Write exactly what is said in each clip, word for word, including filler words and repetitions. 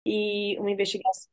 e uma investigação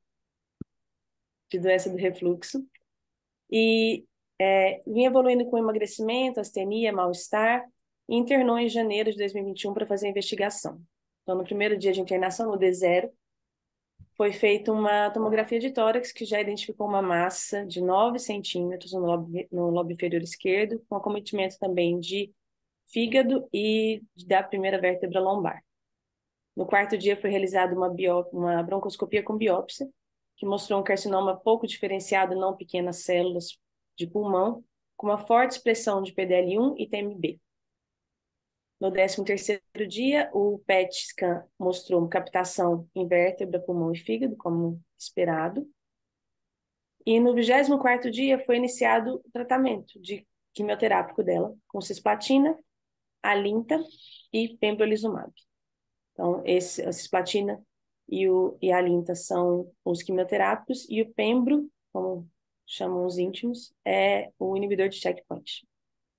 de doença do refluxo. E é, vinha evoluindo com emagrecimento, astenia, mal-estar, e internou em janeiro de dois mil e vinte e um para fazer a investigação. Então, no primeiro dia de internação, no D zero, foi feita uma tomografia de tórax que já identificou uma massa de nove centímetros no lobo, no lobo inferior esquerdo, com acometimento também de fígado e da primeira vértebra lombar. No quarto dia foi realizada uma, bió- uma broncoscopia com biópsia, que mostrou um carcinoma pouco diferenciado, não pequenas células de pulmão, com uma forte expressão de P D L um e T M B. No décimo terceiro dia, o P E T scan mostrou uma captação em vértebra, pulmão e fígado, como esperado. E no vigésimo quarto dia foi iniciado o tratamento de quimioterápico dela, com cisplatina, alinta e pembrolizumab. Então, esse, a cisplatina e, o, e a alinta são os quimioterápicos, e o pembro, como chamam os íntimos, é o inibidor de checkpoint.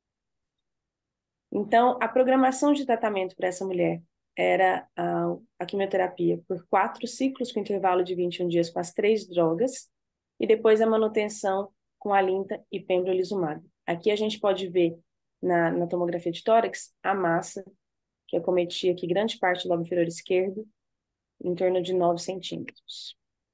Então, a programação de tratamento para essa mulher era a, a quimioterapia por quatro ciclos, com intervalo de vinte e um dias com as três drogas, e depois a manutenção com alinta e pembrolizumab. Aqui a gente pode ver na, na tomografia de tórax a massa que acometia aqui grande parte do lobo inferior esquerdo, em torno de nove centímetros.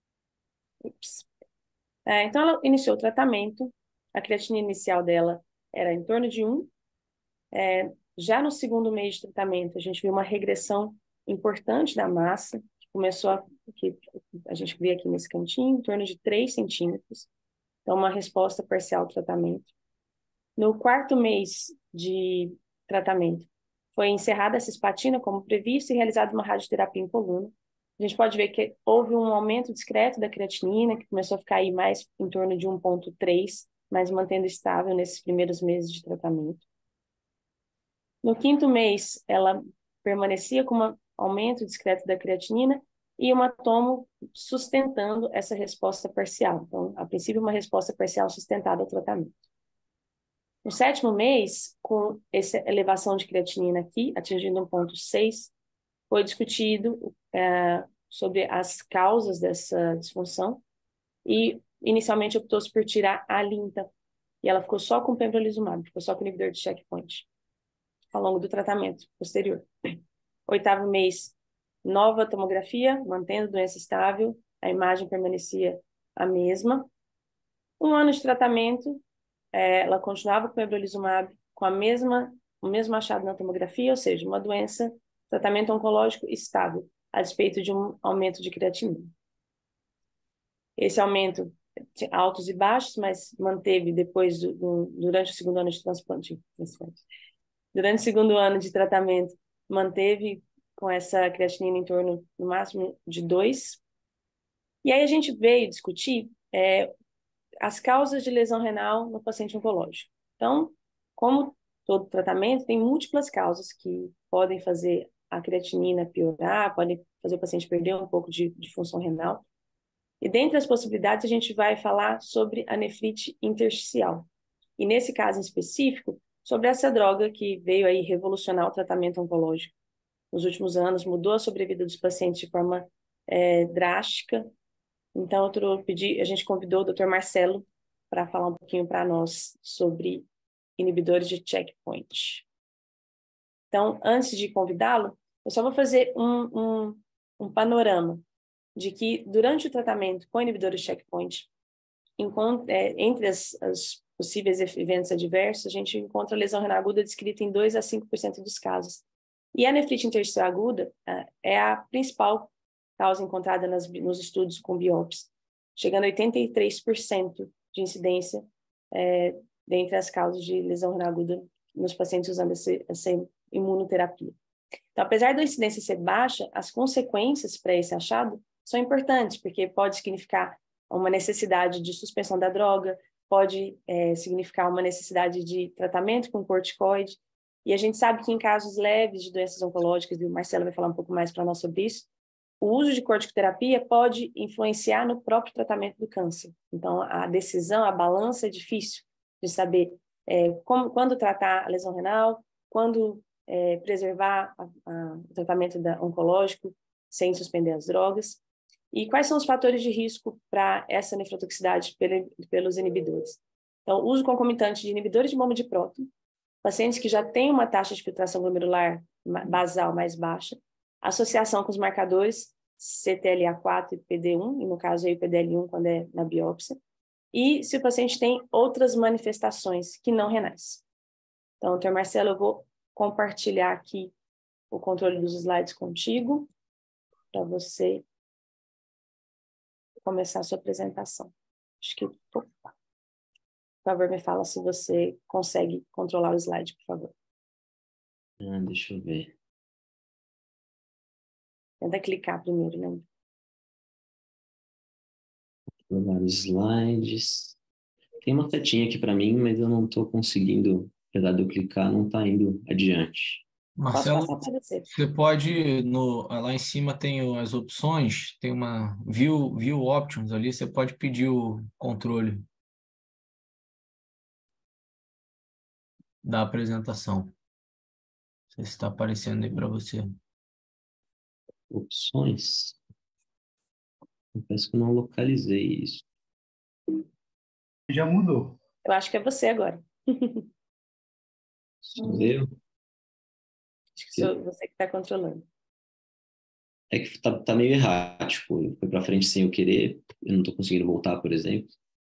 Ups. É, então, ela iniciou o tratamento, a creatinina inicial dela era em torno de um. É, já no segundo mês de tratamento, a gente viu uma regressão importante da massa, que começou a, que a gente vê aqui nesse cantinho, em torno de três centímetros. Então, uma resposta parcial ao tratamento. No quarto mês de tratamento, foi encerrada a cisplatina como previsto e realizada uma radioterapia em coluna. A gente pode ver que houve um aumento discreto da creatinina, que começou a ficar aí mais em torno de um ponto três, mas mantendo estável nesses primeiros meses de tratamento. No quinto mês, ela permanecia com um aumento discreto da creatinina e uma tomo sustentando essa resposta parcial. Então, a princípio, uma resposta parcial sustentada ao tratamento. No sétimo mês, com essa elevação de creatinina aqui, atingindo um ponto seis, foi discutido é, sobre as causas dessa disfunção e inicialmente optou-se por tirar a alinta, e ela ficou só com pembrolizumab, ficou só com inibidor de checkpoint ao longo do tratamento posterior. Oitavo mês, nova tomografia, mantendo doença estável, a imagem permanecia a mesma. Um ano de tratamento, é, ela continuava com pembrolizumab, com a mesma, o mesmo achado na tomografia, ou seja, uma doença, tratamento oncológico estável, a despeito de um aumento de creatinina. Esse aumento, altos e baixos, mas manteve depois, do, do, durante o segundo ano de transplante. Durante o segundo ano de tratamento, manteve com essa creatinina em torno, no máximo, de dois. E aí a gente veio discutir é, as causas de lesão renal no paciente oncológico. Então, como todo tratamento, tem múltiplas causas que podem fazer a creatinina piorar, podem fazer o paciente perder um pouco de, de função renal. E dentre as possibilidades, a gente vai falar sobre a nefrite intersticial. E nesse caso em específico, sobre essa droga que veio aí revolucionar o tratamento oncológico nos últimos anos, mudou a sobrevida dos pacientes de forma é, drástica. Então, eu pedi, a gente convidou o doutor Marcelo para falar um pouquinho para nós sobre inibidores de checkpoint. Então, antes de convidá-lo, eu só vou fazer um, um, um panorama de que, durante o tratamento com inibidores de checkpoint, é, entre as, as possíveis eventos adversos, a gente encontra lesão renal aguda descrita em dois a cinco por cento dos casos. E a nefrite intersticial aguda uh, é a principal causa encontrada nas, nos estudos com biópsia, chegando a oitenta e três por cento de incidência é, dentre as causas de lesão renal aguda nos pacientes usando esse, essa imunoterapia. Então, apesar da incidência ser baixa, as consequências para esse achado são importantes, porque pode significar uma necessidade de suspensão da droga, pode é, significar uma necessidade de tratamento com corticoide, e a gente sabe que em casos leves de doenças oncológicas, e o Marcelo vai falar um pouco mais para nós sobre isso, o uso de corticoterapia pode influenciar no próprio tratamento do câncer. Então, a decisão, a balança é difícil de saber é, como, quando tratar a lesão renal, quando é, preservar a, a, o tratamento da, oncológico sem suspender as drogas. E quais são os fatores de risco para essa nefrotoxicidade pelos inibidores? Então, uso concomitante de inibidores de bomba de próton, pacientes que já têm uma taxa de filtração glomerular basal mais baixa, associação com os marcadores C T L A quatro e P D um, e no caso aí o P D L um quando é na biópsia, e se o paciente tem outras manifestações que não renais. Então, doutor Marcelo, eu vou compartilhar aqui o controle dos slides contigo, para você começar a sua apresentação. Acho que, por favor, me fala se você consegue controlar o slide, por favor. Ah, deixa eu ver. Tenta clicar primeiro, né? Vários slides. Tem uma setinha aqui para mim, mas eu não estou conseguindo, apesar de eu clicar, não está indo adiante. Posso Marcelo, passar para você? você pode, no, lá em cima tem as opções, tem uma View, view Options ali, você pode pedir o controle da apresentação. Não sei se está aparecendo aí para você. Opções. Confesso que eu não localizei isso. Já mudou. Eu acho que é você agora. Sou eu? Acho que sou você que está controlando. É que tá, tá meio errático. Foi para frente sem eu querer. Eu não estou conseguindo voltar, por exemplo.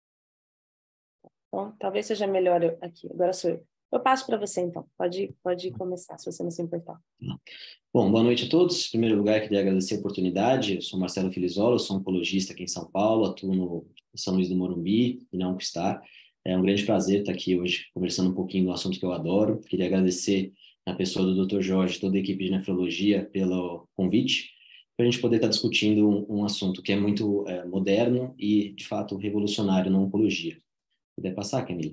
Bom, talvez seja melhor eu, aqui. Agora sou eu. Eu passo para você, então. Pode, pode começar, se você não se importar. Bom, boa noite a todos. Em primeiro lugar, queria agradecer a oportunidade. Eu sou Marcelo Filizola, eu sou oncologista aqui em São Paulo, atuo no São Luís do Morumbi e na UNCSTAR. É um grande prazer estar aqui hoje conversando um pouquinho do assunto que eu adoro. Queria agradecer a pessoa do doutor Jorge, toda a equipe de nefrologia, pelo convite, para a gente poder estar discutindo um, um assunto que é muito é, moderno e, de fato, revolucionário na oncologia. Puder passar, Camille?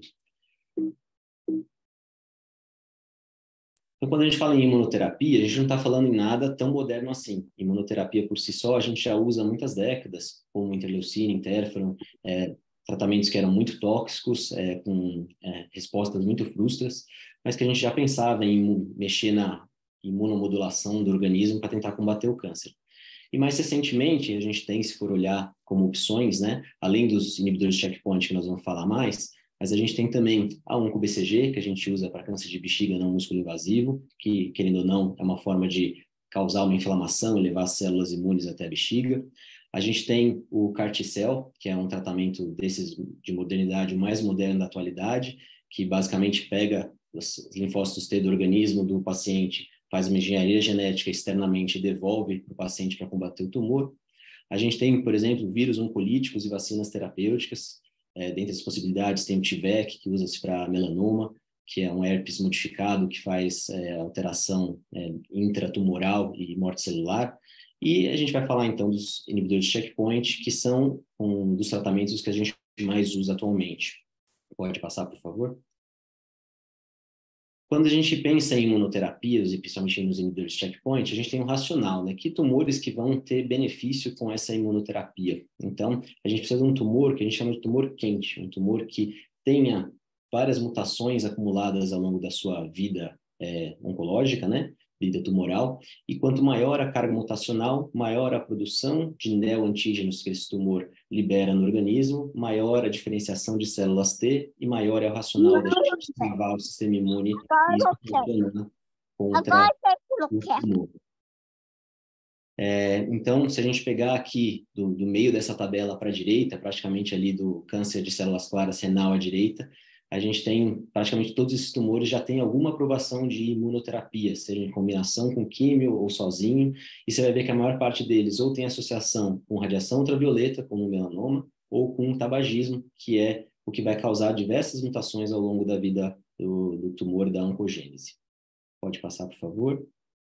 Então, quando a gente fala em imunoterapia, a gente não está falando em nada tão moderno assim. Imunoterapia por si só, a gente já usa há muitas décadas, como interleucina, interferon, é, tratamentos que eram muito tóxicos, é, com é, respostas muito frustras, mas que a gente já pensava em mexer na imunomodulação do organismo para tentar combater o câncer. E mais recentemente, a gente tem, se for olhar como opções, né, além dos inibidores de checkpoint que nós vamos falar mais, mas a gente tem também a onco-B C G, que a gente usa para câncer de bexiga não músculo invasivo, que, querendo ou não, é uma forma de causar uma inflamação e levar as células imunes até a bexiga. A gente tem o C A R T-cell, que é um tratamento desses de modernidade, o mais moderno da atualidade, que basicamente pega os linfócitos T do organismo do paciente, faz uma engenharia genética externamente e devolve para o paciente para combater o tumor. A gente tem, por exemplo, vírus oncolíticos e vacinas terapêuticas. É, dentre as possibilidades tem o T V E C, que usa-se para melanoma, que é um herpes modificado que faz é, alteração é, intratumoral e morte celular. E a gente vai falar, então, dos inibidores de checkpoint, que são um dos tratamentos que a gente mais usa atualmente. Pode passar, por favor? Quando a gente pensa em imunoterapias, e principalmente nos inibidores de checkpoint, a gente tem um racional, né? Que tumores que vão ter benefício com essa imunoterapia. Então, a gente precisa de um tumor que a gente chama de tumor quente, um tumor que tenha várias mutações acumuladas ao longo da sua vida é, oncológica, né? Vida tumoral, e quanto maior a carga mutacional, maior a produção de neoantígenos que esse tumor libera no organismo, maior a diferenciação de células T e maior é o racional da gente ativar o sistema imune e isso funciona contra o tumor. É, então, se a gente pegar aqui do, do meio dessa tabela para a direita, praticamente ali do câncer de células claras renal à direita, a gente tem praticamente todos esses tumores já tem alguma aprovação de imunoterapia, seja em combinação com químio ou sozinho, e você vai ver que a maior parte deles ou tem associação com radiação ultravioleta, como o melanoma, ou com tabagismo, que é o que vai causar diversas mutações ao longo da vida do, do tumor da oncogênese. Pode passar, por favor?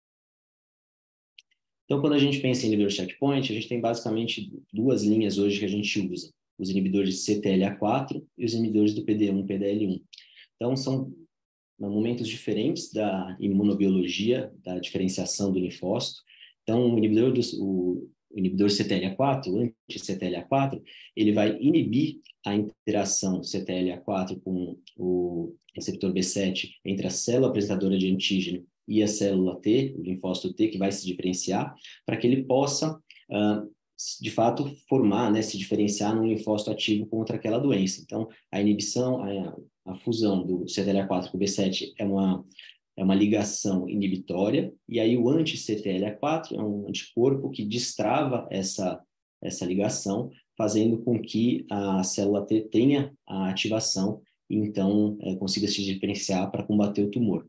Então, quando a gente pensa em inibidor checkpoint, a gente tem basicamente duas linhas hoje que a gente usa. Os inibidores de C T L A quatro e os inibidores do P D um, P D L um. Então, são momentos diferentes da imunobiologia, da diferenciação do linfócito. Então, o inibidor, do, o, o inibidor C T L A quatro, o anti-C T L A quatro, ele vai inibir a interação C T L A quatro com o receptor B sete entre a célula apresentadora de antígeno e a célula T, o linfócito T, que vai se diferenciar, para que ele possa uh, de fato, formar, né, se diferenciar num linfócito ativo contra aquela doença. Então, a inibição, a, a fusão do C T L A quatro com o B sete é uma, é uma ligação inibitória, e aí o anti-C T L A quatro é um anticorpo que destrava essa, essa ligação, fazendo com que a célula T tenha a ativação e, então, é, consiga se diferenciar para combater o tumor.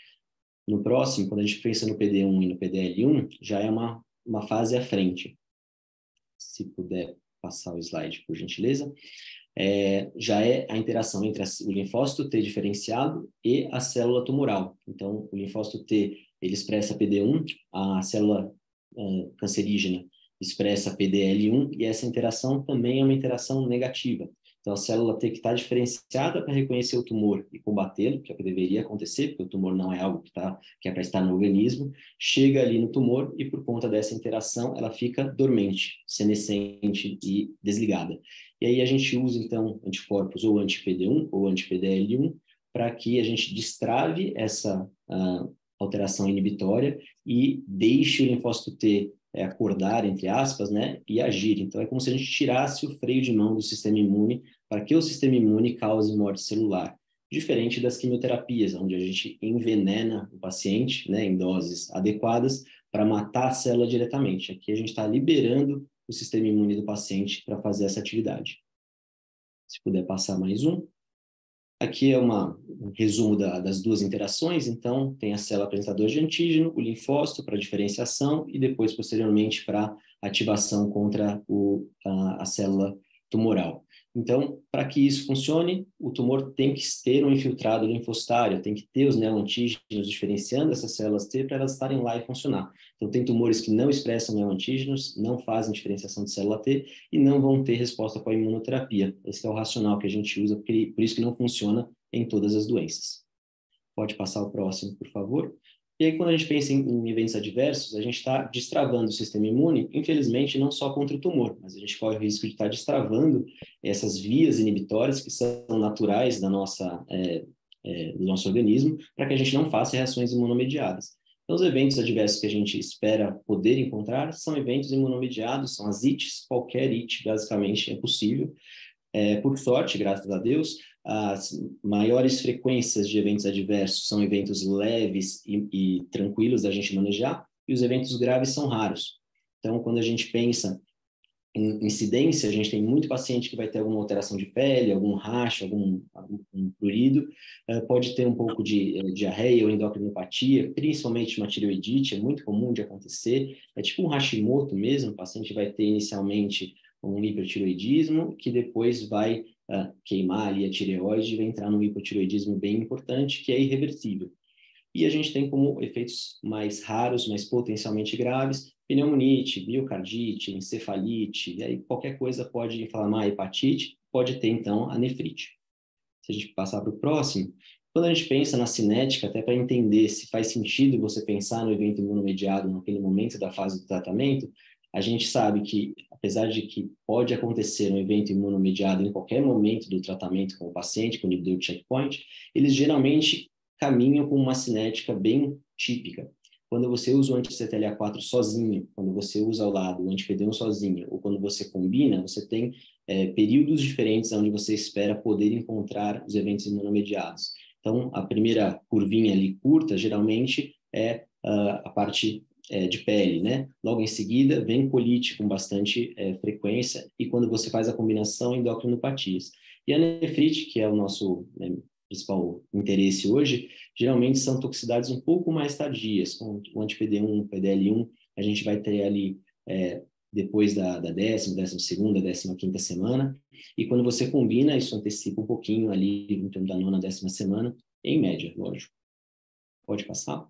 No próximo, quando a gente pensa no P D um e no P D L um, já é uma, uma fase à frente. Se puder passar o slide, por gentileza. É, já é a interação entre a, o linfócito T diferenciado e a célula tumoral. Então, o linfócito T, ele expressa P D um, a célula uh, cancerígena expressa P D L um, e essa interação também é uma interação negativa. Então, a célula T que está diferenciada para reconhecer o tumor e combatê-lo, que é o que deveria acontecer, porque o tumor não é algo que, tá, que é para estar no organismo, chega ali no tumor e, por conta dessa interação, ela fica dormente, senescente e desligada. E aí a gente usa, então, anticorpos ou anti-P D um ou anti-P D L um para que a gente destrave essa uh, alteração inibitória e deixe o linfócito T é, acordar, entre aspas, né, e agir. Então, é como se a gente tirasse o freio de mão do sistema imune para que o sistema imune cause morte celular. Diferente das quimioterapias, onde a gente envenena o paciente, né, em doses adequadas para matar a célula diretamente. Aqui a gente está liberando o sistema imune do paciente para fazer essa atividade. Se puder passar mais um. Aqui é uma, um resumo da, das duas interações. Então, tem a célula apresentadora de antígeno, o linfócito para diferenciação e depois, posteriormente, para ativação contra o, a, a célula tumoral. Então, para que isso funcione, o tumor tem que ter um infiltrado linfocitário, tem que ter os neoantígenos diferenciando essas células T para elas estarem lá e funcionar. Então, tem tumores que não expressam neoantígenos, não fazem diferenciação de célula T e não vão ter resposta com a imunoterapia. Esse é o racional que a gente usa, porque, por isso que não funciona em todas as doenças. Pode passar o próximo, por favor. E aí, quando a gente pensa em, em eventos adversos, a gente está destravando o sistema imune, infelizmente, não só contra o tumor, mas a gente corre o risco de estar destravando essas vias inibitórias que são naturais da nossa, é, é, do nosso organismo, para que a gente não faça reações imunomediadas. Então, os eventos adversos que a gente espera poder encontrar são eventos imunomediados, são as I Ts, qualquer I T, basicamente, é possível. É, por sorte, graças a Deus, as maiores frequências de eventos adversos são eventos leves e, e tranquilos da gente manejar, e os eventos graves são raros. Então, quando a gente pensa em incidência, a gente tem muito paciente que vai ter alguma alteração de pele, algum racho, algum, algum um prurido, uh, pode ter um pouco de uh, diarreia ou endocrinopatias, principalmente uma tireoidite, é muito comum de acontecer, é tipo um Hashimoto mesmo, o paciente vai ter inicialmente um hipertireoidismo, que depois vai uh, queimar ali a tireoide e vai entrar num hipotireoidismo bem importante, que é irreversível. E a gente tem como efeitos mais raros, mas potencialmente graves, pneumonite, biocardite, encefalite, e aí qualquer coisa pode inflamar a hepatite, pode ter então a nefrite. Se a gente passar para o próximo, quando a gente pensa na cinética, até para entender se faz sentido você pensar no evento imunomediado naquele momento da fase do tratamento, a gente sabe que, apesar de que pode acontecer um evento imunomediado em qualquer momento do tratamento com o paciente, com o inibidor de checkpoint, eles geralmente caminham com uma cinética bem típica. Quando você usa o anti-C T L A quatro sozinho, quando você usa ao lado o anti-P D um sozinho, ou quando você combina, você tem é, períodos diferentes onde você espera poder encontrar os eventos imunomediados. Então, a primeira curvinha ali curta, geralmente, é uh, a parte é, de pele, né? Logo em seguida, vem colite com bastante é, frequência, e quando você faz a combinação, endocrinopatias. E a nefrite, que é o nosso né, principal interesse hoje, geralmente são toxicidades um pouco mais tardias, com o anti-P D um, P D L um, a gente vai ter ali é, depois da, da décima, décima segunda, décima quinta semana, e quando você combina, isso antecipa um pouquinho ali, em torno da nona, décima semana, em média, lógico. Pode passar?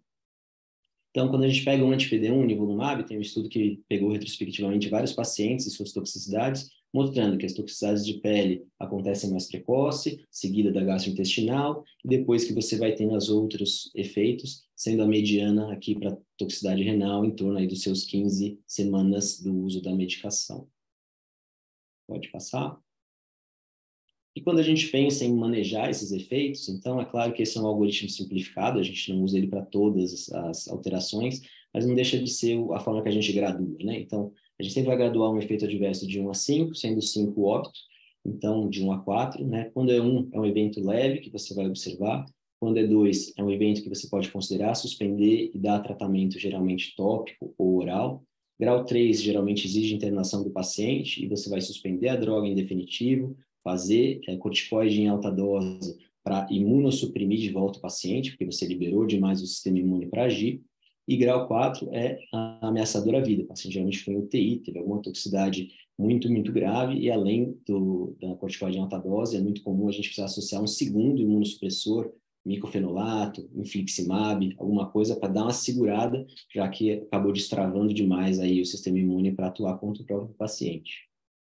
Então, quando a gente pega um anti-P D um, nivolumab, tem um estudo que pegou retrospectivamente vários pacientes e suas toxicidades, mostrando que as toxicidades de pele acontecem mais precoce, seguida da gastrointestinal, e depois que você vai tendo os outros efeitos, sendo a mediana aqui para toxicidade renal em torno aí dos seus quinze semanas do uso da medicação. Pode passar? E quando a gente pensa em manejar esses efeitos, então é claro que esse é um algoritmo simplificado, a gente não usa ele para todas as alterações, mas não deixa de ser a forma que a gente gradua, né? Então, A gente sempre vai graduar um efeito adverso de um a cinco, sendo cinco óbito, então de um a quatro, né? Quando é um, é um evento leve que você vai observar. Quando é dois, é um evento que você pode considerar, suspender e dar tratamento geralmente tópico ou oral. Grau três, geralmente exige internação do paciente e você vai suspender a droga em definitivo, fazer é, corticoide em alta dose para imunossuprimir de volta o paciente, porque você liberou demais o sistema imune para agir. E grau quatro é ameaçador à vida. O paciente geralmente foi em U T I, teve alguma toxicidade muito, muito grave, e além do, da corticoide em alta dose, é muito comum a gente precisar associar um segundo imunossupressor, micofenolato, infliximab, alguma coisa para dar uma segurada, já que acabou destravando demais aí o sistema imune para atuar contra o próprio paciente.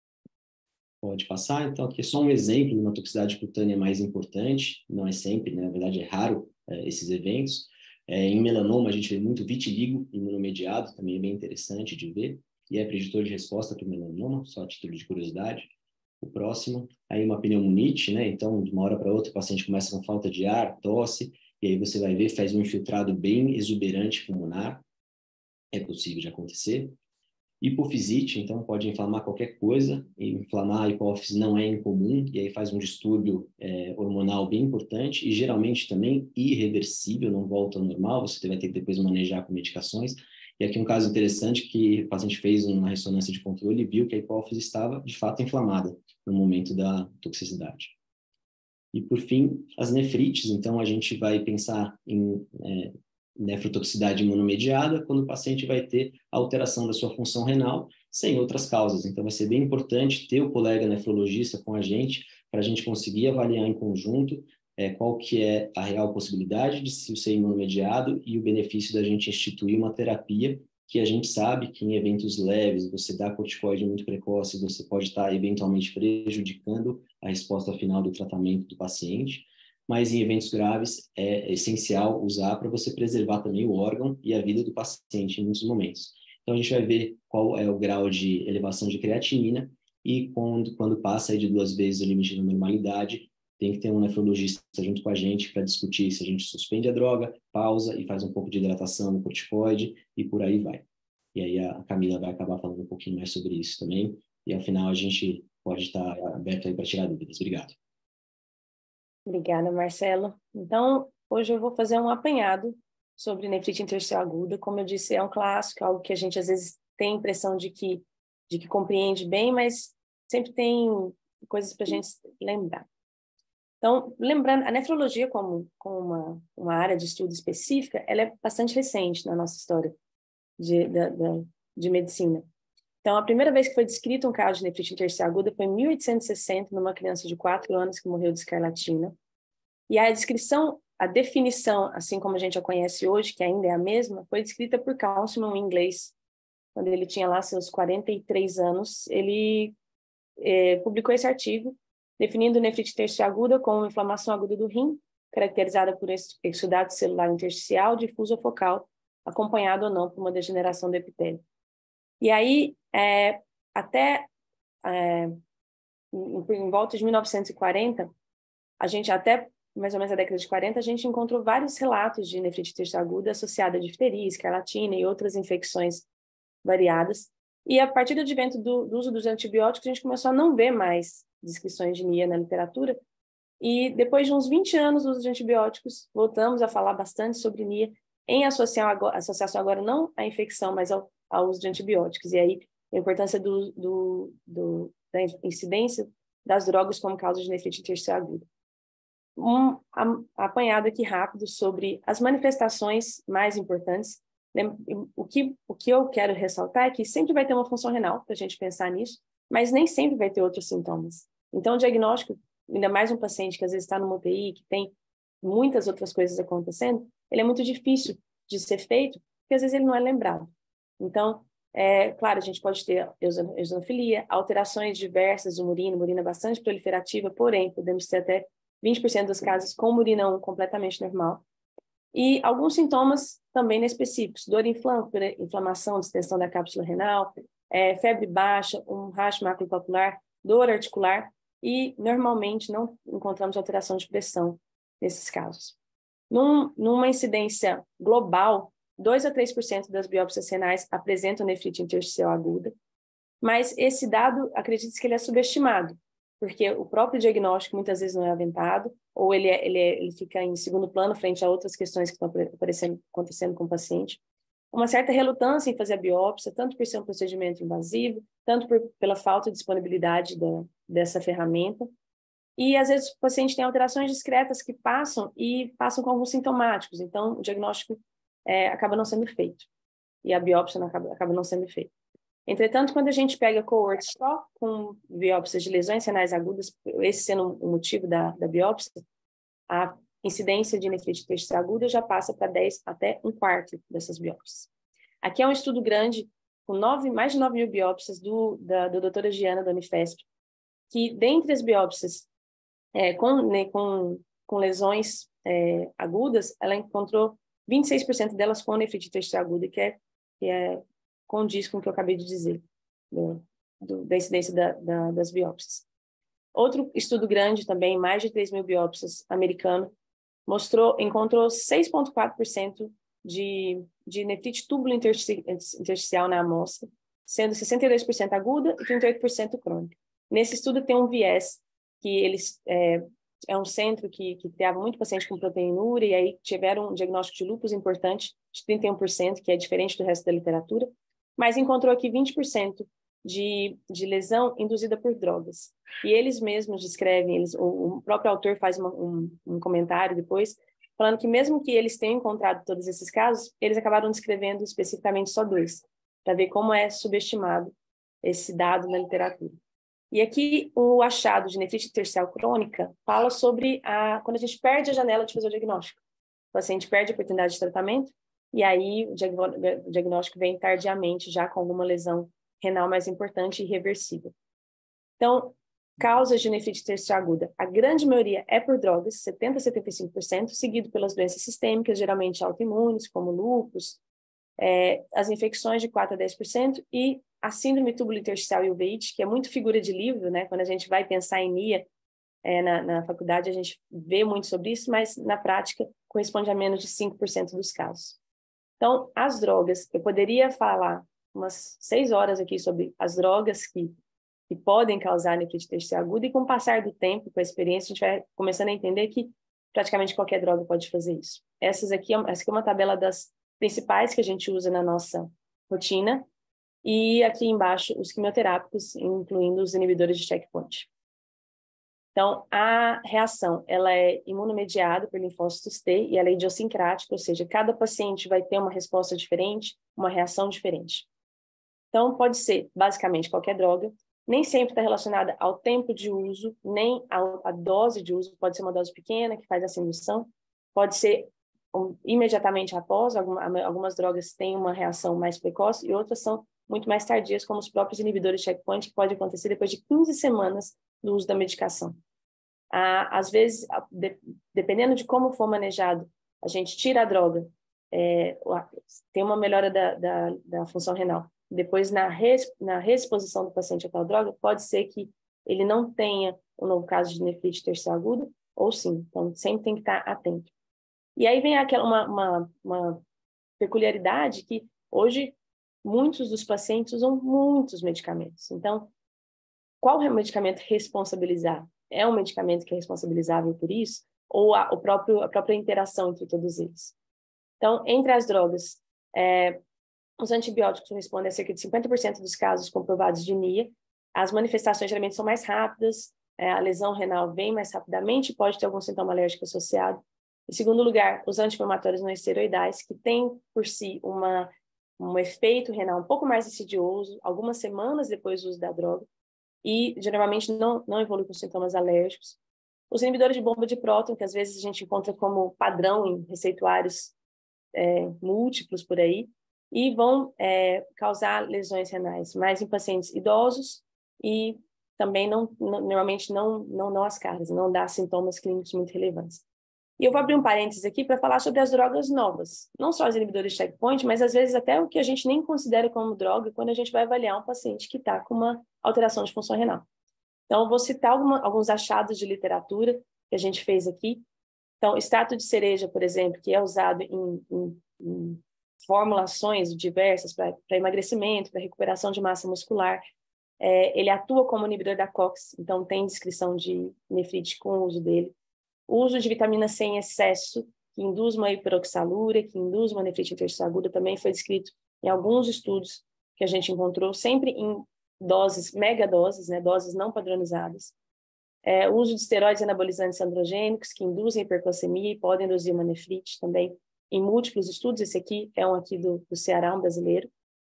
Pode passar, então aqui é só um exemplo de uma toxicidade cutânea mais importante, não é sempre, né? Na verdade é raro é, esses eventos. É, em melanoma a gente vê muito vitiligo imunomediado, também é bem interessante de ver, e é preditor de resposta para o melanoma, só a título de curiosidade. O próximo, aí uma pneumonite, né? Então, de uma hora para outra, o paciente começa com falta de ar, tosse, e aí você vai ver, faz um infiltrado bem exuberante pulmonar, é possível de acontecer. Hipofisite, então pode inflamar qualquer coisa, e inflamar a hipófise não é incomum, e aí faz um distúrbio é, hormonal bem importante, e geralmente também irreversível, não volta ao normal, você vai ter que depois manejar com medicações. E aqui um caso interessante que o paciente fez uma ressonância de controle e viu que a hipófise estava, de fato, inflamada no momento da toxicidade. E, por fim, as nefrites. Então, a gente vai pensar em é, nefrotoxicidade imunomediada quando o paciente vai ter alteração da sua função renal sem outras causas. Então, vai ser bem importante ter o colega nefrologista com a gente para a gente conseguir avaliar em conjunto é, qual que é a real possibilidade de se ser imunomediado e o benefício da gente instituir uma terapia que a gente sabe que em eventos leves, você dá corticoide muito precoce, você pode estar eventualmente prejudicando a resposta final do tratamento do paciente, mas em eventos graves é essencial usar para você preservar também o órgão e a vida do paciente em muitos momentos. Então a gente vai ver qual é o grau de elevação de creatinina e quando, quando passa aí de duas vezes o limite da normalidade, tem que ter um nefrologista junto com a gente para discutir se a gente suspende a droga, pausa e faz um pouco de hidratação no corticoide e por aí vai. E aí a Camila vai acabar falando um pouquinho mais sobre isso também. E ao final a gente pode estar aberto aí para tirar dúvidas. Obrigado. Obrigada, Marcelo. Então, hoje eu vou fazer um apanhado sobre nefrite intersticial aguda. Como eu disse, é um clássico, algo que a gente às vezes tem a impressão de que, de que compreende bem, mas sempre tem coisas para a gente lembrar. Então, lembrando, a nefrologia como, como uma, uma área de estudo específica, ela é bastante recente na nossa história de, de, de, de medicina. Então, a primeira vez que foi descrito um caso de nefrite intersticial aguda foi em mil oitocentos e sessenta, numa criança de quatro anos que morreu de escarlatina. E a descrição, a definição, assim como a gente a conhece hoje, que ainda é a mesma, foi descrita por Councilman em inglês, quando ele tinha lá seus quarenta e três anos. Ele é, publicou esse artigo, definindo nefrite intersticial aguda como inflamação aguda do rim, caracterizada por exudado celular intersticial, difuso ou focal, acompanhado ou não por uma degeneração do epitélio. E aí, é, até é, em, em volta de mil novecentos e quarenta, a gente até mais ou menos na década de quarenta, a gente encontrou vários relatos de nefrite intersticial aguda associada a difteria, escarlatina e outras infecções variadas. E a partir do advento do, do uso dos antibióticos, a gente começou a não ver mais descrições de N I A na literatura. E depois de uns vinte anos do uso de antibióticos, voltamos a falar bastante sobre N I A, em associação agora, associação agora não à infecção, mas ao, ao uso de antibióticos. E aí, a importância do, do, do, da incidência das drogas como causa de nefrite intersticial aguda. Um apanhado aqui rápido sobre as manifestações mais importantes. O que, o que eu quero ressaltar é que sempre vai ter uma função renal, para a gente pensar nisso, mas nem sempre vai ter outros sintomas. Então, o diagnóstico, ainda mais um paciente que às vezes está no U T I, que tem muitas outras coisas acontecendo, ele é muito difícil de ser feito, porque às vezes ele não é lembrado. Então, é claro, a gente pode ter eosinofilia, alterações diversas de murina, murina bastante proliferativa, porém, podemos ter até vinte por cento dos casos com murina um completamente normal. E alguns sintomas também inespecíficos, dor inflamatória, inflamação, distensão da cápsula renal, é, febre baixa, um racho maculopapular, dor articular, e normalmente não encontramos alteração de pressão nesses casos. Num, numa incidência global, dois a três por cento das biópsias renais apresentam nefrite intersticial aguda, mas esse dado, acredita-se que ele é subestimado, porque o próprio diagnóstico muitas vezes não é aventado, ou ele, é, ele, é, ele fica em segundo plano frente a outras questões que estão aparecendo, acontecendo com o paciente. Uma certa relutância em fazer a biópsia, tanto por ser um procedimento invasivo, tanto por, pela falta de disponibilidade da, dessa ferramenta. E, às vezes, o paciente tem alterações discretas que passam e passam com alguns sintomáticos. Então, o diagnóstico é, acaba não sendo feito. E a biópsia não acaba, acaba não sendo feita. Entretanto, quando a gente pega coortes só com biópsias de lesões renais agudas, esse sendo o motivo da, da biópsia, a incidência de nefrite intersticial aguda já passa para dez até um quarto dessas biópsias. Aqui é um estudo grande, com nove, mais de nove mil biópsias do, da do doutora Giana, da Unifesp, que dentre as biópsias é, com, né, com, com lesões é, agudas, ela encontrou vinte e seis por cento delas com nefrite intersticial aguda, que é, que é condiz com o que eu acabei de dizer, do, do, da incidência da, da, das biópsias. Outro estudo grande também, mais de três mil biópsias, americano, mostrou, encontrou seis vírgula quatro por cento de, de nefrite túbulo intersticial na amostra, sendo sessenta e dois por cento aguda e trinta e oito por cento crônica. Nesse estudo tem um viés, que eles é, é um centro que, que criava muito paciente com proteinúria, e aí tiveram um diagnóstico de lúpus importante, de trinta e um por cento, que é diferente do resto da literatura, mas encontrou aqui vinte por cento de, de lesão induzida por drogas. E eles mesmos descrevem, eles, o, o próprio autor faz uma, um, um comentário depois, falando que mesmo que eles tenham encontrado todos esses casos, eles acabaram descrevendo especificamente só dois, para ver como é subestimado esse dado na literatura. E aqui o achado de nefrite intersticial crônica fala sobre a, quando a gente perde a janela de fazer o diagnóstico. O paciente perde a oportunidade de tratamento, e aí o diagnóstico vem tardiamente, já com alguma lesão renal mais importante e irreversível. Então, causas de nefrite intersticial aguda, a grande maioria é por drogas, setenta a setenta e cinco por cento, seguido pelas doenças sistêmicas, geralmente autoimunes, como lúpus, é, as infecções de quatro a dez por cento, e a síndrome túbulo intersticial e uveíte, que é muito figura de livro, né? Quando a gente vai pensar em N I A é, na, na faculdade, a gente vê muito sobre isso, mas na prática corresponde a menos de cinco por cento dos casos. Então, as drogas, eu poderia falar umas seis horas aqui sobre as drogas que, que podem causar nefrite intersticial aguda, e com o passar do tempo, com a experiência, a gente vai começando a entender que praticamente qualquer droga pode fazer isso. Essas aqui, essa aqui é uma tabela das principais que a gente usa na nossa rotina, e aqui embaixo os quimioterápicos, incluindo os inibidores de checkpoint. Então, a reação, ela é imunomediada por linfócitos T e ela é idiosincrática, ou seja, cada paciente vai ter uma resposta diferente, uma reação diferente. Então, pode ser, basicamente, qualquer droga, nem sempre está relacionada ao tempo de uso, nem à dose de uso, pode ser uma dose pequena, que faz essa indução, pode ser um, imediatamente após, alguma, algumas drogas têm uma reação mais precoce e outras são muito mais tardias, como os próprios inibidores de checkpoint, que pode acontecer depois de quinze semanas do uso da medicação. Ah, às vezes, de, dependendo de como for manejado, a gente tira a droga, é, tem uma melhora da, da, da função renal. Depois, na, res, na reexposição do paciente a tal droga, pode ser que ele não tenha um novo caso de nefrite intersticial aguda, ou sim. Então, sempre tem que estar atento. E aí vem aquela, uma, uma, uma peculiaridade que, hoje, muitos dos pacientes usam muitos medicamentos. Então, qual é o medicamento responsabilizar? É um medicamento que é responsabilizável por isso? Ou a, o próprio, a própria interação entre todos eles? Então, entre as drogas, é, os antibióticos respondem a cerca de cinquenta por cento dos casos comprovados de N I A. As manifestações geralmente são mais rápidas, é, a lesão renal vem mais rapidamente, pode ter algum sintoma alérgico associado. Em segundo lugar, os anti-inflamatórios não esteroidais, que têm por si uma, um efeito renal um pouco mais insidioso, algumas semanas depois do uso da droga, e geralmente não, não evolui com sintomas alérgicos. Os inibidores de bomba de próton, que às vezes a gente encontra como padrão em receituários é, múltiplos por aí, e vão é, causar lesões renais, mais em pacientes idosos, e também não, não, normalmente não, não, não as caras, não dá sintomas clínicos muito relevantes. E eu vou abrir um parênteses aqui para falar sobre as drogas novas, não só os inibidores de checkpoint, mas às vezes até o que a gente nem considera como droga quando a gente vai avaliar um paciente que está com uma alteração de função renal. Então, eu vou citar alguma, alguns achados de literatura que a gente fez aqui. Então, extrato de cereja, por exemplo, que é usado em, em, em formulações diversas para emagrecimento, para recuperação de massa muscular, É, ele atua como inibidor da COX, então tem descrição de nefrite com o uso dele. O uso de vitamina C em excesso, que induz uma hiperoxalúria, que induz uma nefrite intersticial aguda, também foi descrito em alguns estudos que a gente encontrou, sempre em doses, megadoses, né, doses não padronizadas. É, o uso de esteroides anabolizantes androgênicos, que induzem hipercalcemia e podem induzir uma nefrite também, em múltiplos estudos. Esse aqui é um aqui do, do Ceará, um brasileiro.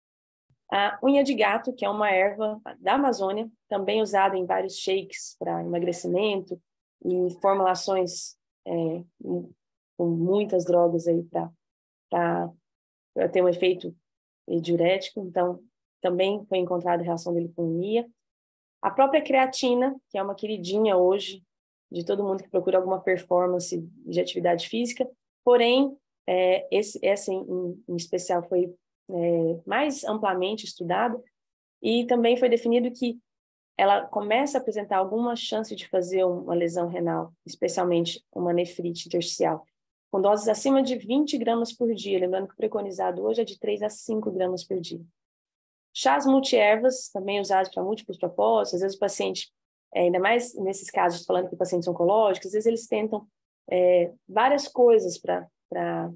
A unha de gato, que é uma erva da Amazônia, também usada em vários shakes para emagrecimento e formulações é, com muitas drogas aí para ter um efeito diurético. Então, também foi encontrada relação dele com unia. A própria creatina, que é uma queridinha hoje de todo mundo que procura alguma performance de atividade física, porém, é, esse, essa em, em especial foi é, mais amplamente estudada, e também foi definido que ela começa a apresentar alguma chance de fazer uma lesão renal, especialmente uma nefrite intersticial, com doses acima de vinte gramas por dia, lembrando que o preconizado hoje é de três a cinco gramas por dia. Chás multiervas, também usados para múltiplos propósitos. Às vezes o paciente, é, ainda mais nesses casos, falando que pacientes oncológicos, às vezes eles tentam é, várias coisas para